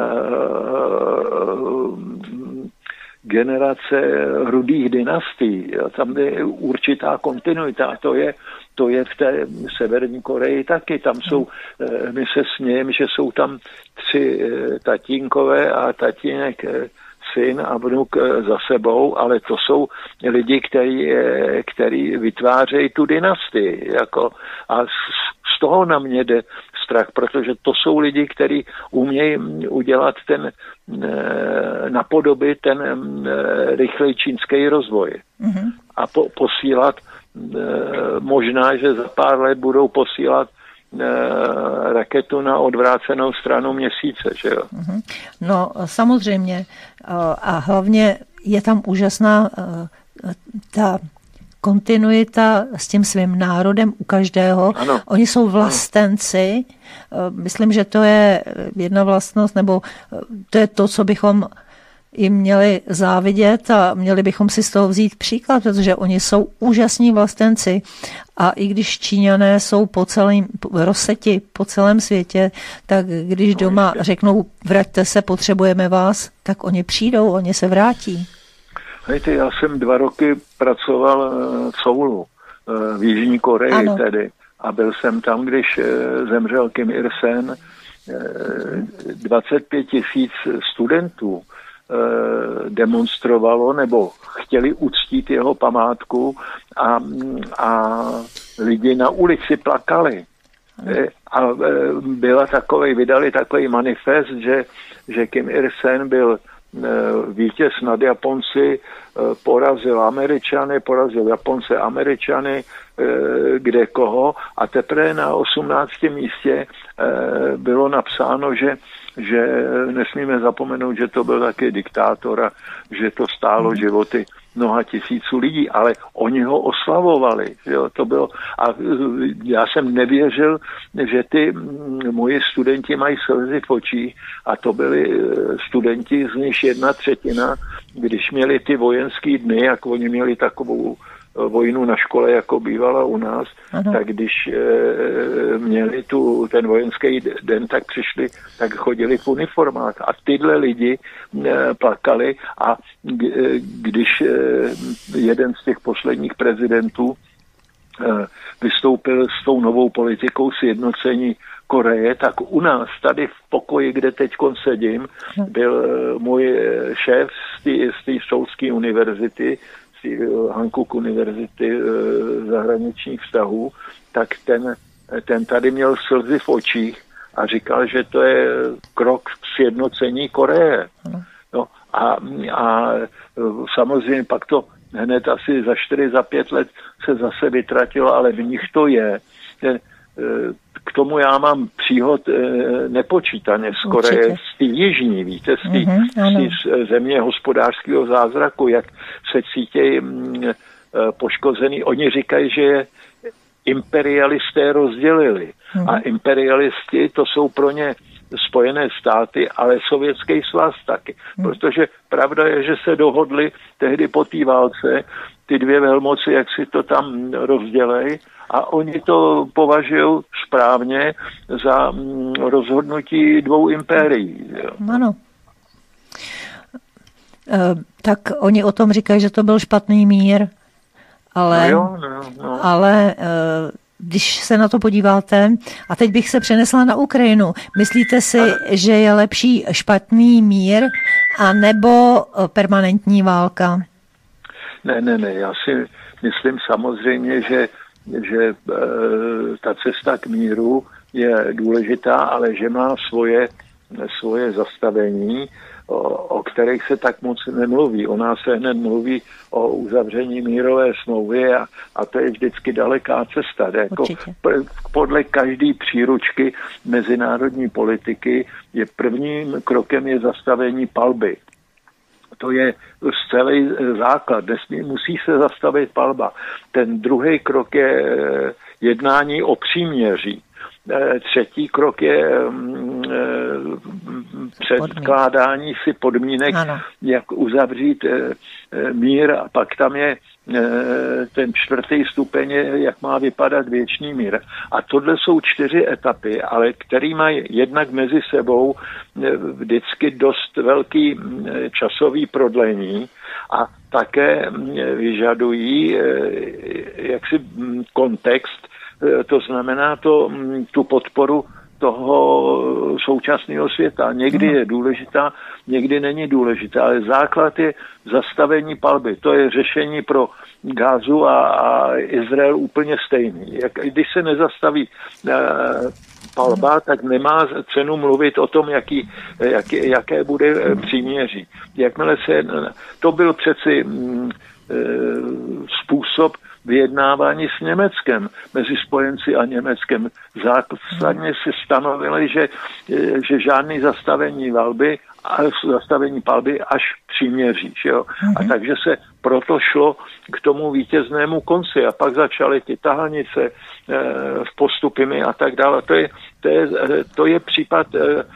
generace rudých dynastií. Tam je určitá kontinuita a to je v té Severní Koreji taky. Tam jsou, my se smějeme, že jsou tam 3 tatínkové a tatínek syn a vnuk za sebou, ale to jsou lidi, který vytvářejí tu dynastii. A z toho na mě jde strach, protože to jsou lidi, kteří umějí udělat napodobit ten rychlej čínský rozvoj. A posílat, možná, že za pár let budou posílat raketu na odvrácenou stranu měsíce, že jo? No, samozřejmě. A hlavně je tam úžasná ta kontinuita s tím svým národem u každého. Ano. Oni jsou vlastenci. Myslím, že to je jedna vlastnost, nebo to je to, co bychom jim měli závidět a měli bychom si z toho vzít příklad, protože oni jsou úžasní vlastenci a i když Číňané jsou rozseti po celém světě, tak když doma řeknou vraťte se, potřebujeme vás, tak oni přijdou, oni se vrátí. Hejte, já jsem 2 roky pracoval v Soulu, v Jižní Koreji tedy a byl jsem tam, když zemřel Kim Il-sen, 25 000 studentů demonstrovalo nebo chtěli uctít jeho památku a lidi na ulici plakali. A vydali takový manifest, že Kim Il-sen byl vítěz nad Japonci, porazil Američany, porazil Japonce, Američany, kde koho a teprve na 18. místě bylo napsáno, že nesmíme zapomenout, že to byl taky diktátor a že to stálo životy mnoha tisíců lidí, ale oni ho oslavovali. Jo, to bylo, a já jsem nevěřil, že ty moji studenti mají slzy v očích a to byli studenti, z nich 1/3, když měli ty vojenský dny, jak oni měli takovou vojnu na škole, jako bývala u nás, tak když měli ten vojenský den, tak přišli, tak chodili v uniformách a tyhle lidi plakali a když jeden z těch posledních prezidentů vystoupil s tou novou politikou sjednocení Koreje, tak u nás tady v pokoji, kde teď sedím, byl můj šéf z té Soulské univerzity, Hankook univerzity zahraničních vztahů, tak ten tady měl slzy v očích a říkal, že to je krok k sjednocení Koreje. No, a samozřejmě pak to hned asi za 4-5 let se zase vytratilo, ale v nich to je. K tomu já mám příhod nepočítaně z Koreje, z té jižní, víte, z té země hospodářského zázraku, jak se cítějí poškozený. Oni říkají, že je imperialisté rozdělili. A imperialisti, to jsou pro ně Spojené státy, ale Sovětský svaz taky. Protože pravda je, že se dohodli tehdy po té válce ty 2 velmoci, jak si to tam rozdělej, a oni to považují správně za rozhodnutí 2 impérií. Jo. Ano. Tak oni o tom říkají, že to byl špatný mír, ale, ale když se na to podíváte, a teď bych se přenesla na Ukrajinu, myslíte si, že je lepší špatný mír a nebo permanentní válka? Ne, já si myslím samozřejmě, že že ta cesta k míru je důležitá, ale že má svoje zastavení, o kterých se tak moc nemluví. O nás se hned mluví o uzavření mírové smlouvy a to je vždycky daleká cesta. Jako podle každé příručky mezinárodní politiky je prvním krokem je zastavení palby. To je celý základ. Musí se zastavit palba. Ten druhý krok je jednání o příměří. Třetí krok je předkládání si podmínek, jak uzavřít mír, a pak tam je ten čtvrtý stupeň, jak má vypadat věčný mír. A tohle jsou 4 etapy, ale který mají jednak mezi sebou vždycky dost velký časový prodlení a také vyžadují jaksi kontext, to znamená tu podporu toho současného světa. Někdy je důležitá, někdy není důležitá, ale základ je zastavení palby. To je řešení pro Gázu a Izrael úplně stejný. Když se nezastaví palba, tak nemá cenu mluvit o tom, jaké bude příměří. Jakmile to byl přeci způsob vyjednávání s Německem, mezi spojenci a Německem. Zásadně si stanovili, že žádný zastavení palby až příměří. Jo? A takže se proto šlo k tomu vítěznému konci a pak začaly ty tahanice v postupy a tak dále. To je případ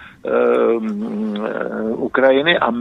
Ukrajiny a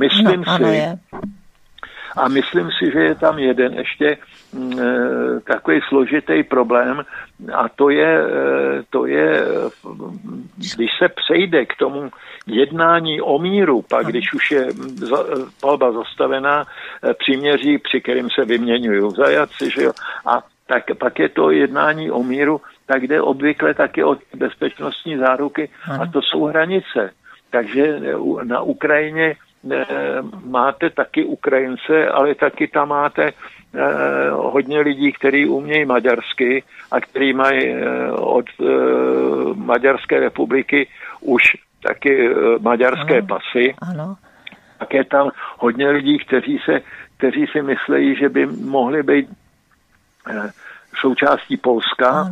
myslím si, že je tam jeden ještě takový složitý problém a to je, když se přejde k tomu jednání o míru, pak když už je palba zastavená, příměří, při kterým se vyměňují zajatci, že jo, a tak pak je to jednání o míru, tak jde obvykle taky o bezpečnostní záruky a to jsou hranice. Takže na Ukrajině máte taky Ukrajince, ale taky tam máte hodně lidí, kteří umějí maďarsky a kteří mají od Maďarské republiky už taky maďarské pasy. Ano. Tak je tam hodně lidí, kteří si myslejí, že by mohli být součástí Polska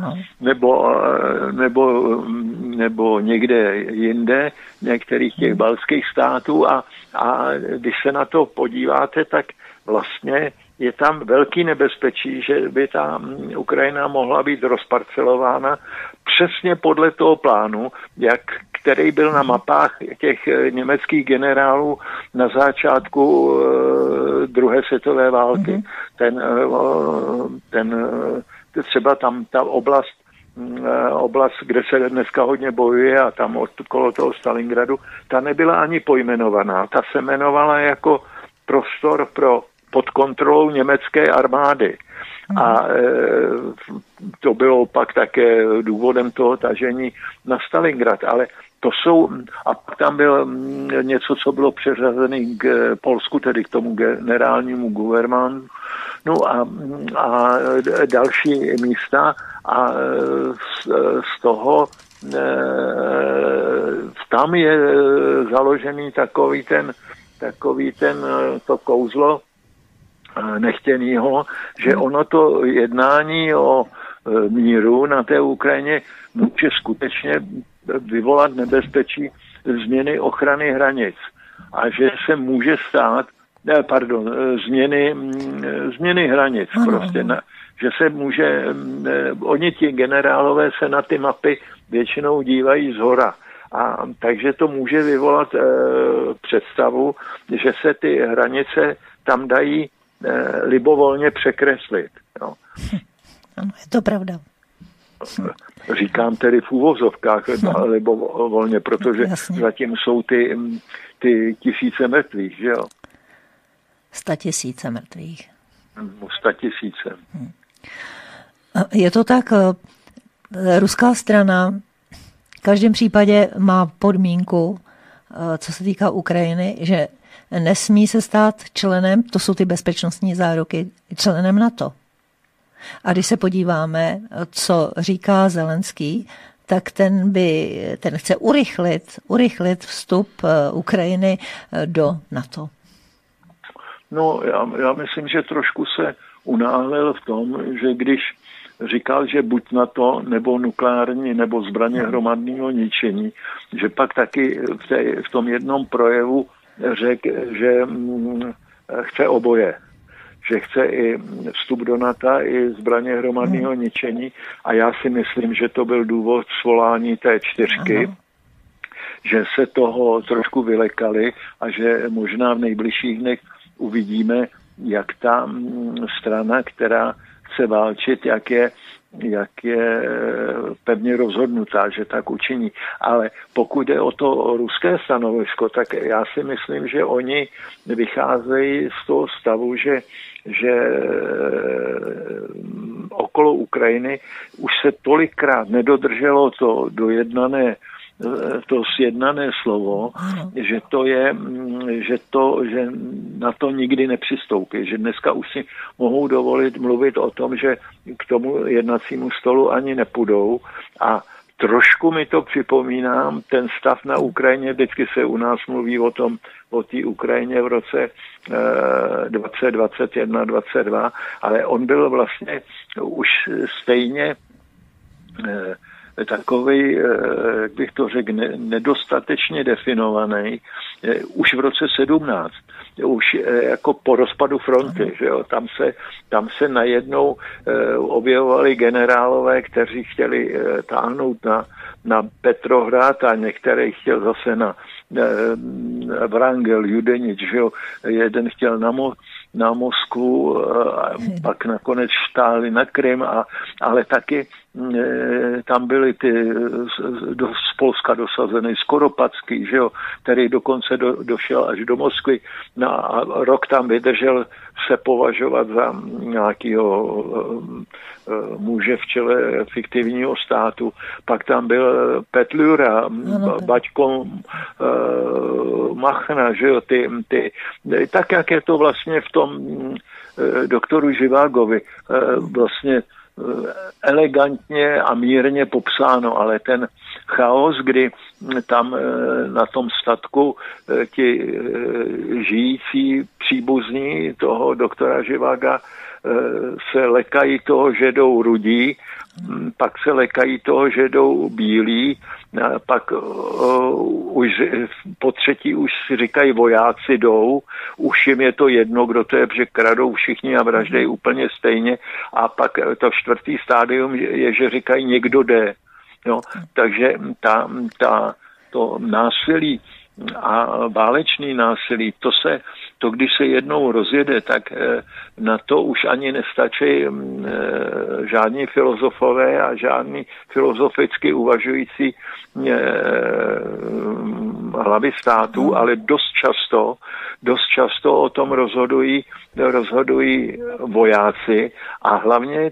nebo někde jinde, některých těch baltských států a když se na to podíváte, tak vlastně je tam velký nebezpečí, že by ta Ukrajina mohla být rozparcelována přesně podle toho plánu, který byl na mapách těch německých generálů na začátku druhé světové války. Třeba tam ta oblast, kde se dneska hodně bojuje a tam okolo toho Stalingradu, ta nebyla ani pojmenovaná. Ta se jmenovala jako prostor pod kontrolou německé armády. A to bylo pak také důvodem toho tažení na Stalingrad. Ale to jsou, a pak tam bylo něco, co bylo přeřazené k Polsku, tedy k tomu generálnímu guvernéru, no a další místa a z toho tam je založený takový to kouzlo nechtěnýho, že ono to jednání o míru na té Ukrajině může skutečně vyvolat nebezpečí změny ochrany hranic. A že se může stát, změny hranic. Prostě, že se může, oni ti generálové se na ty mapy většinou dívají zhora. A takže to může vyvolat představu, že se ty hranice tam dají libovolně překreslit. Jo. Ano, je to pravda. Říkám tedy v úvozovkách libovolně, protože zatím jsou ty tisíce mrtvých, že jo? 100 000 mrtvých. 100 000. Je to tak, ruská strana v každém případě má podmínku, co se týká Ukrajiny, že nesmí se stát členem, to jsou ty bezpečnostní záruky, členem NATO. A když se podíváme, co říká Zelenský, tak ten chce urychlit vstup Ukrajiny do NATO. No, já myslím, že trošku se unáhlil v tom, že když říkal, že buď NATO, nebo nukleární, nebo zbraně hromadného ničení, že pak taky v tom jednom projevu řekl, že chce oboje. Že chce i vstup do NATO, i zbraně hromadného ničení. A já si myslím, že to byl důvod svolání té 4, že se toho trošku vylekali a že možná v nejbližších dnech uvidíme, jak ta strana, která chce válčit, jak je pevně rozhodnutá, že tak učiní. Ale pokud jde o to ruské stanovisko, tak já si myslím, že oni vycházejí z toho stavu, že okolo Ukrajiny už se tolikrát nedodrželo to sjednané slovo, že na to nikdy nepřistoupí, že dneska už si mohou dovolit mluvit o tom, že k tomu jednacímu stolu ani nepůjdou a trošku mi to připomíná ten stav na Ukrajině, vždycky se u nás mluví o té Ukrajině v roce 2021, 2022, ale on byl vlastně už stejně takový, jak bych to řekl, nedostatečně definovaný už v roce 17. Už jako po rozpadu fronty, že jo? Tam se najednou objevovali generálové, kteří chtěli táhnout na Petrohrad a některý chtěl zase na Vrangel, Judenič, že jo? Jeden chtěl na Moskvu, pak nakonec štáli na Krym, ale taky tam byly ty z Polska dosazený Skoropacký, že jo, který dokonce došel až do Moskvy a rok tam vydržel se považovat za nějakého muže v čele fiktivního státu. Pak tam byl Petlura, Baťko Machna, že jo, tak jak je to vlastně v tom doktoru Živágovi, vlastně elegantně a mírně popsáno, ale ten chaos, kdy tam na tom statku ti žijící příbuzní toho doktora Živága se lekají toho, že jdou rudí, pak se lekají toho, že jdou bílí, pak už po třetí už si říkají vojáci jdou, už jim je to jedno, kdo to je, protože kradou všichni a vraždejí úplně stejně a pak to čtvrtý stádium je, že říkají někdo jde. No, takže to násilí a válečný násilí, to když se jednou rozjede, tak na to už ani nestačí žádní filozofové a žádný filozoficky uvažující hlavy států, ale dost často o tom rozhodují vojáci a hlavně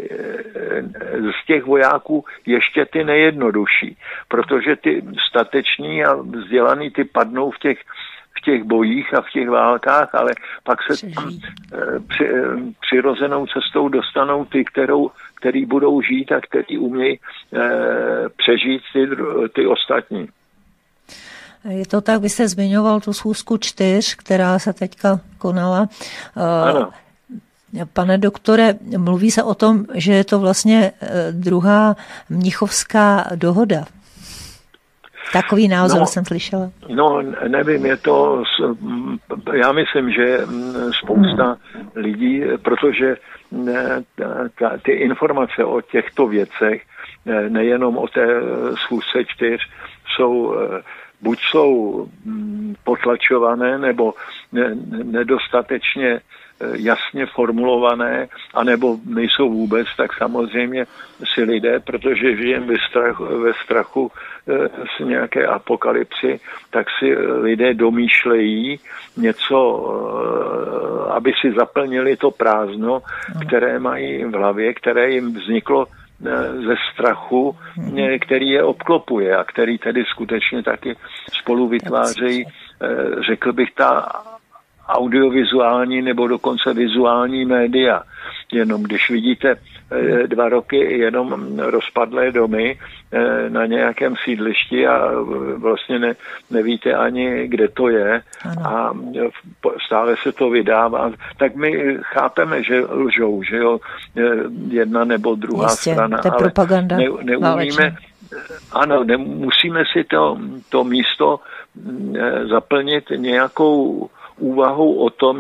z těch vojáků ještě ty nejjednodušší, protože ty stateční a vzdělaný ty padnou v těch bojích a v těch válkách, ale pak se přirozenou cestou dostanou ty, který budou žít a který umějí přežít ty ostatní. Je to tak, vy jste zmiňoval tu schůzku 4, která se teďka konala. Ano. Pane doktore, mluví se o tom, že je to vlastně druhá mnichovská dohoda. Takový názor jsem slyšela. No, nevím, já myslím, že spousta lidí, protože ty informace o těchto věcech, nejenom o té schůzce 4, buď jsou potlačované, nebo nedostatečně jasně formulované, anebo nejsou vůbec, tak samozřejmě si lidé, protože žijeme ve strachu z nějaké apokalypsy, tak si lidé domýšlejí něco, aby si zaplnili to prázdno, které mají v hlavě, které jim vzniklo ze strachu, který je obklopuje a který tedy skutečně taky spolu vytvářejí, řekl bych, ta audiovizuální nebo dokonce vizuální média. Jenom když vidíte 2 roky jenom rozpadlé domy na nějakém sídlišti a vlastně nevíte ani, kde to je, a stále se to vydává, tak my chápeme, že lžou, že jo, jedna nebo druhá strana, ale neumíme, ano, musíme si to místo zaplnit nějakou úvahou o tom,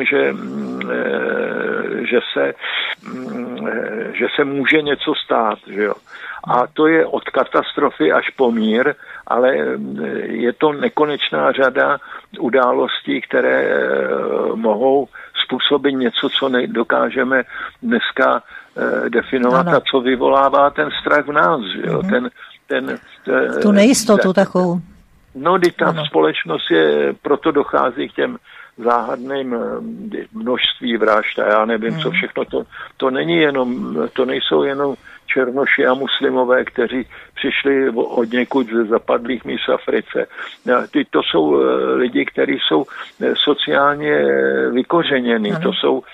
že se může něco stát, že jo. A to je od katastrofy až po mír, ale je to nekonečná řada událostí, které mohou způsobit něco, co nedokážeme dneska definovat, a co vyvolává ten strach v nás, že jo. Tu nejistotu takovou. No, kdy ta společnost proto dochází k těm záhadným množství vražd a já nevím, co všechno. To nejsou jenom černoši a muslimové, kteří přišli od někud ze zapadlých míst v Africe. To jsou lidi, kteří jsou sociálně vykořeněni. To jsou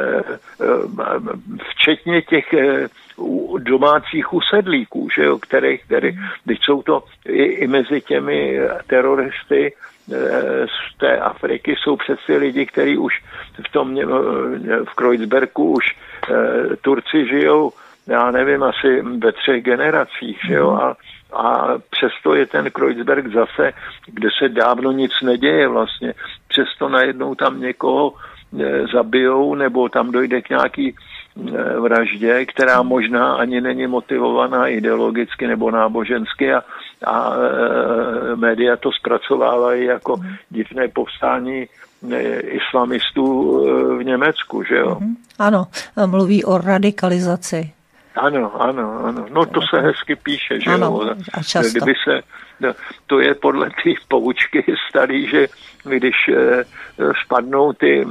včetně těch domácích usedlíků, že jo, když jsou to i mezi těmi teroristy z té Afriky jsou přeci lidi, kteří už v Kreuzbergu už Turci žijou, já nevím, asi ve 3 generacích, že jo, a přesto je ten Kreuzberg zase, kde se dávno nic neděje vlastně, přesto najednou tam někoho zabijou, nebo tam dojde k nějaký vraždě, která možná ani není motivovaná ideologicky nebo nábožensky a média to zpracovávají jako divné povstání islamistů v Německu, že jo? Ano, mluví o radikalizaci. Ano. No to se hezky píše, že ano, jo? A často. To je podle té poučky starý, že když spadnou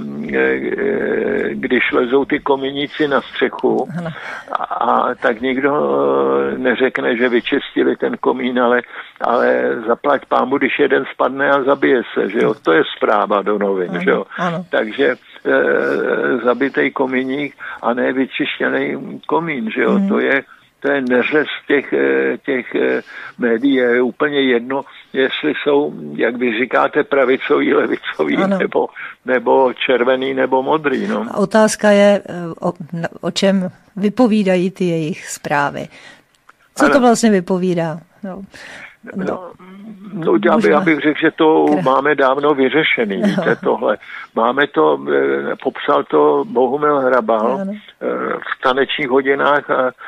když lezou ty kominíci na střechu, a tak nikdo neřekne, že vyčistili ten komín, ale zaplať pánbu, když jeden spadne a zabije se, že jo? To je zpráva do novin, že jo? Takže zabitej komíník a ne vyčištěný komín, že jo? To je neřez těch médií. Je úplně jedno, jestli jsou, jak vy říkáte, pravicový, levicový, nebo červený, nebo modrý. No. Otázka je, o čem vypovídají ty jejich zprávy. Co to vlastně vypovídá? Já bych řekl, že to máme dávno vyřešený, víte, tohle. Máme to, popsal to Bohumil Hrabal v tanečních hodinách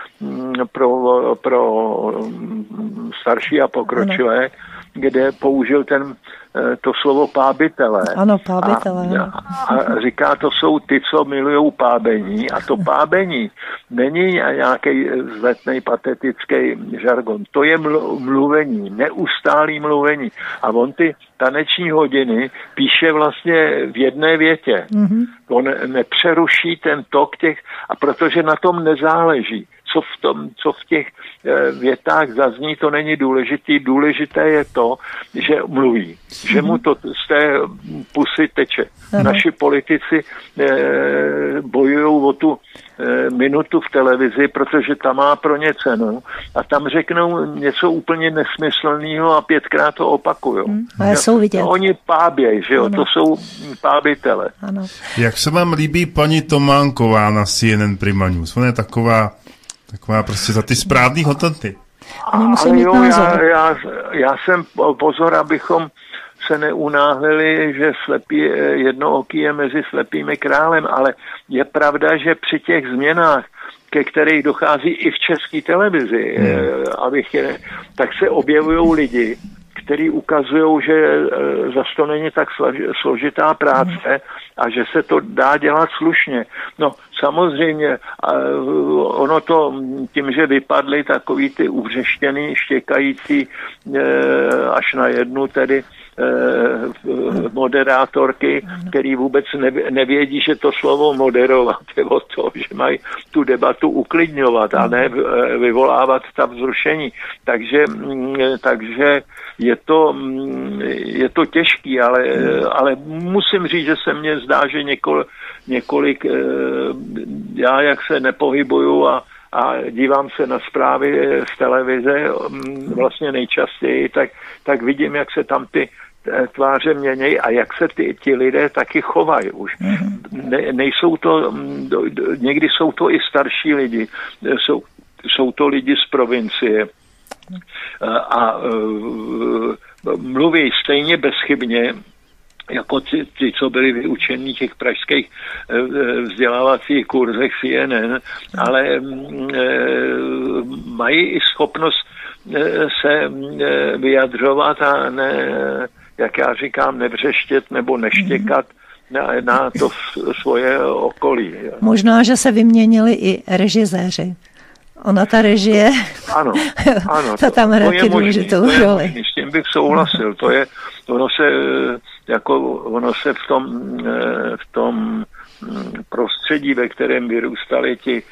pro starší a pokročilé, kde použil to slovo pábitele. Ano, pábitele. A říká, to jsou ty, co milujou pábení. A to pábení není nějaký vzletný patetický žargon. To je mluvení, neustálý mluvení. A on ty taneční hodiny píše vlastně v jedné větě. On nepřeruší ten tok a protože na tom nezáleží. Co v těch větách zazní, to není důležité. Důležité je to, že mluví, že mu to z té pusy teče. Naši politici bojují o tu minutu v televizi, protože ta má pro ně cenu a tam řeknou něco úplně nesmyslného a 5krát to opakujou. Ale jsou vidět. Oni páběj, že jo, to jsou pábitele. Ano. Jak se vám líbí paní Tománková na CNN Prima News? Ona je taková prostě za ty správný hodnoty. Ale jo, já jsem pozor, abychom se neunáhlili, že jednooký je mezi slepými králem, ale je pravda, že při těch změnách, ke kterých dochází i v české televizi, tak se objevují lidi, kteří ukazují, že zase to není tak složitá práce a že se to dá dělat slušně. No samozřejmě, ono to tím, že vypadly takový ty uvřeštěný, štěkající až na jednu tedy moderátorky, který vůbec nevědí, že to slovo moderovat je o to, že mají tu debatu uklidňovat a ne vyvolávat ta vzrušení. Takže je to těžký, ale musím říct, že se mně zdá, že několik já jak se nepohybuju a dívám se na zprávy z televize vlastně nejčastěji, tak vidím, jak se tam ty tváře mění a jak se ti lidé taky chovají už. Nejsou to, někdy jsou to i starší lidi, jsou to lidi z provincie a mluví stejně bezchybně jako ti, co byli vyučení těch pražských vzdělávacích kurzech CNN, ale mají i schopnost se vyjadřovat a ne, jak já říkám, nevřeštět nebo neštěkat na to svoje okolí. Možná, že se vyměnili i režiséři. Ona ta režie, ano, ta tam hraje důležitou roli. S tím bych souhlasil. Ono se v tom prostředí, ve kterém vyrůstali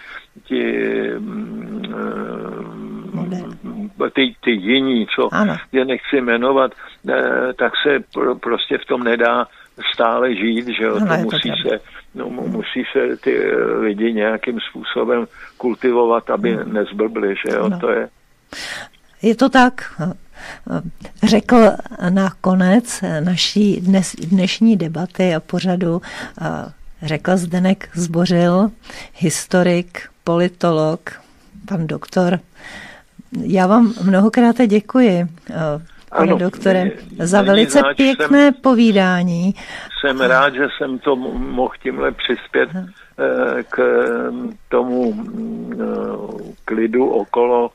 ty jiní, co je nechci jmenovat, tak se prostě v tom nedá stále žít, že jo, musí se ty lidi nějakým způsobem kultivovat, aby nezblbli, že jo, to je. Je to tak. Řekl nakonec naší dnešní debaty a pořadu, řekl Zdeněk Zbořil, historik, politolog, pan doktor. Já vám mnohokrát děkuji, pane doktore, za velice pěkné povídání. Jsem rád, že jsem to mohl tímhle přispět k tomu klidu okolo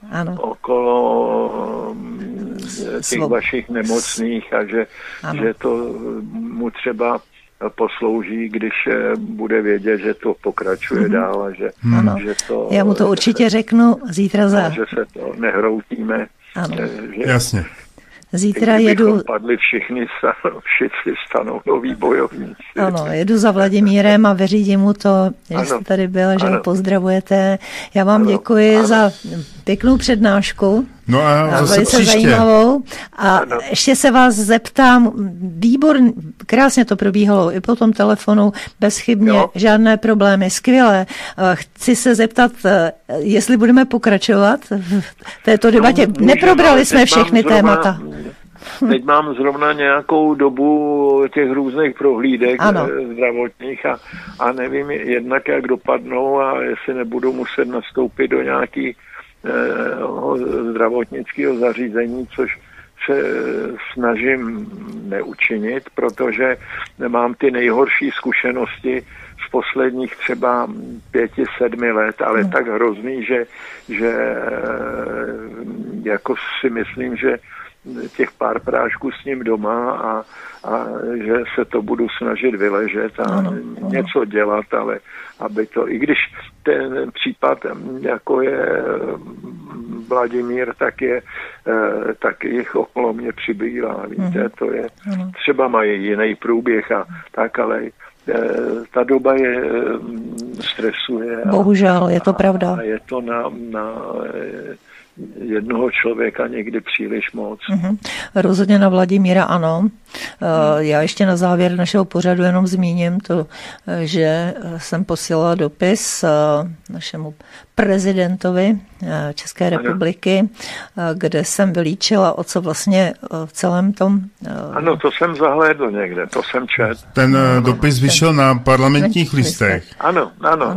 těch vašich nemocných a že to mu třeba poslouží, když bude vědět, že to pokračuje dál a že to... Já mu to určitě řeknu zítra že se to nehroutíme. Jasně. Zítra jedu... padli všichni stanou noví bojovníci. Ano, jedu za Vladimírem a vyřídím mu to, že jste tady byl, že ho pozdravujete. Já vám děkuji za pěknou přednášku. No a zase velice příště. Zajímavou. A ještě se vás zeptám, krásně to probíhalo i po tom telefonu, bezchybně, žádné problémy, skvělé. Chci se zeptat, jestli budeme pokračovat v této debatě. Neprobrali jsme všechny témata. Teď mám zrovna nějakou dobu těch různých prohlídek zdravotních a nevím jednak, jak dopadnou a jestli nebudu muset nastoupit do nějaký zdravotnického zařízení, což se snažím neučinit, protože mám ty nejhorší zkušenosti z posledních třeba 5-7 let, ale tak hrozný, že jako si myslím, že těch pár prášků s ním doma a že se to budu snažit vyležet a něco dělat, ale aby to, i když ten případ, jako je Vladimír, tak jich okolo mě přibývá, víte, to je, třeba mají jiný průběh a tak, ale ta doba je stresuje. Bohužel, je to pravda. A je to na jednoho člověka někdy příliš moc. Rozhodně na Vladimíra ano. Já ještě na závěr našeho pořadu jenom zmíním to, že jsem posílala dopis našemu prezidentovi České republiky, kde jsem vylíčila, o co vlastně v celém tom... Ano, to jsem zahlédl někde, to jsem čet. Ten dopis vyšel na Parlamentních listech. Ano.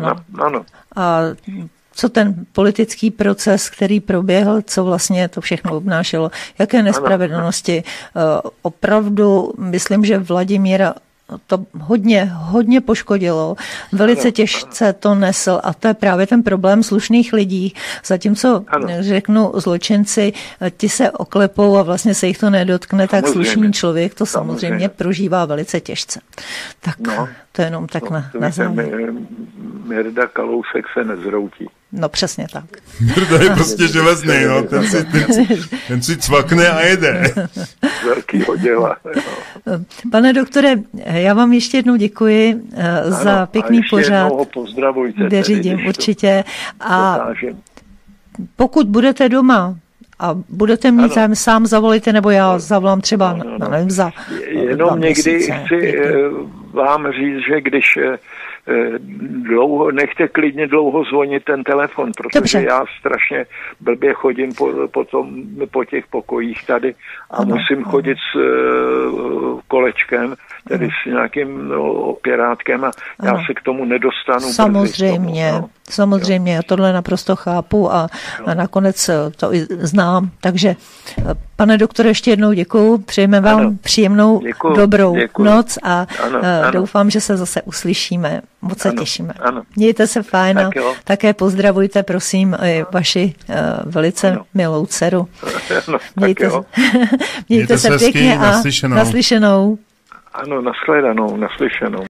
A co ten politický proces, který proběhl, co vlastně to všechno obnášelo, jaké nespravedlnosti. Opravdu myslím, že Vladimíra to hodně poškodilo, velice těžce to nesl a to je právě ten problém slušných lidí. Zatímco, řeknu, zločinci, ti se oklepou a vlastně se jich to nedotkne, tak slušný člověk to samozřejmě prožívá velice těžce. Tak to je jenom tak na závěr. Mirda Kalousek se nezhroutí. No přesně tak. To je prostě železný, no. Ten si cvakne a jede. Velkýho děla. Pane doktore, já vám ještě jednou děkuji za pěkný pořad. Ano, pozdravujte. Věřím určitě. A pokud budete doma a budete mít zájem, sám zavolejte, nebo já zavolám třeba, nevím, za jenom někdy chci vám říct, že když nechte klidně dlouho zvonit ten telefon, protože Dobře. Já strašně blbě chodím po těch pokojích tady a musím chodit s kolečkem, tedy s nějakým opěrátkem a já se k tomu nedostanu. Samozřejmě, já tohle naprosto chápu a nakonec to i znám, takže pane doktore, ještě jednou děkuju, přejeme vám příjemnou dobrou noc a doufám, že se zase uslyšíme. Moc se těšíme. Ano. Mějte se fajn a také pozdravujte, prosím, vaši velice milou dceru. Mějte se pěkně a naslyšenou. Ano, naslyšenou.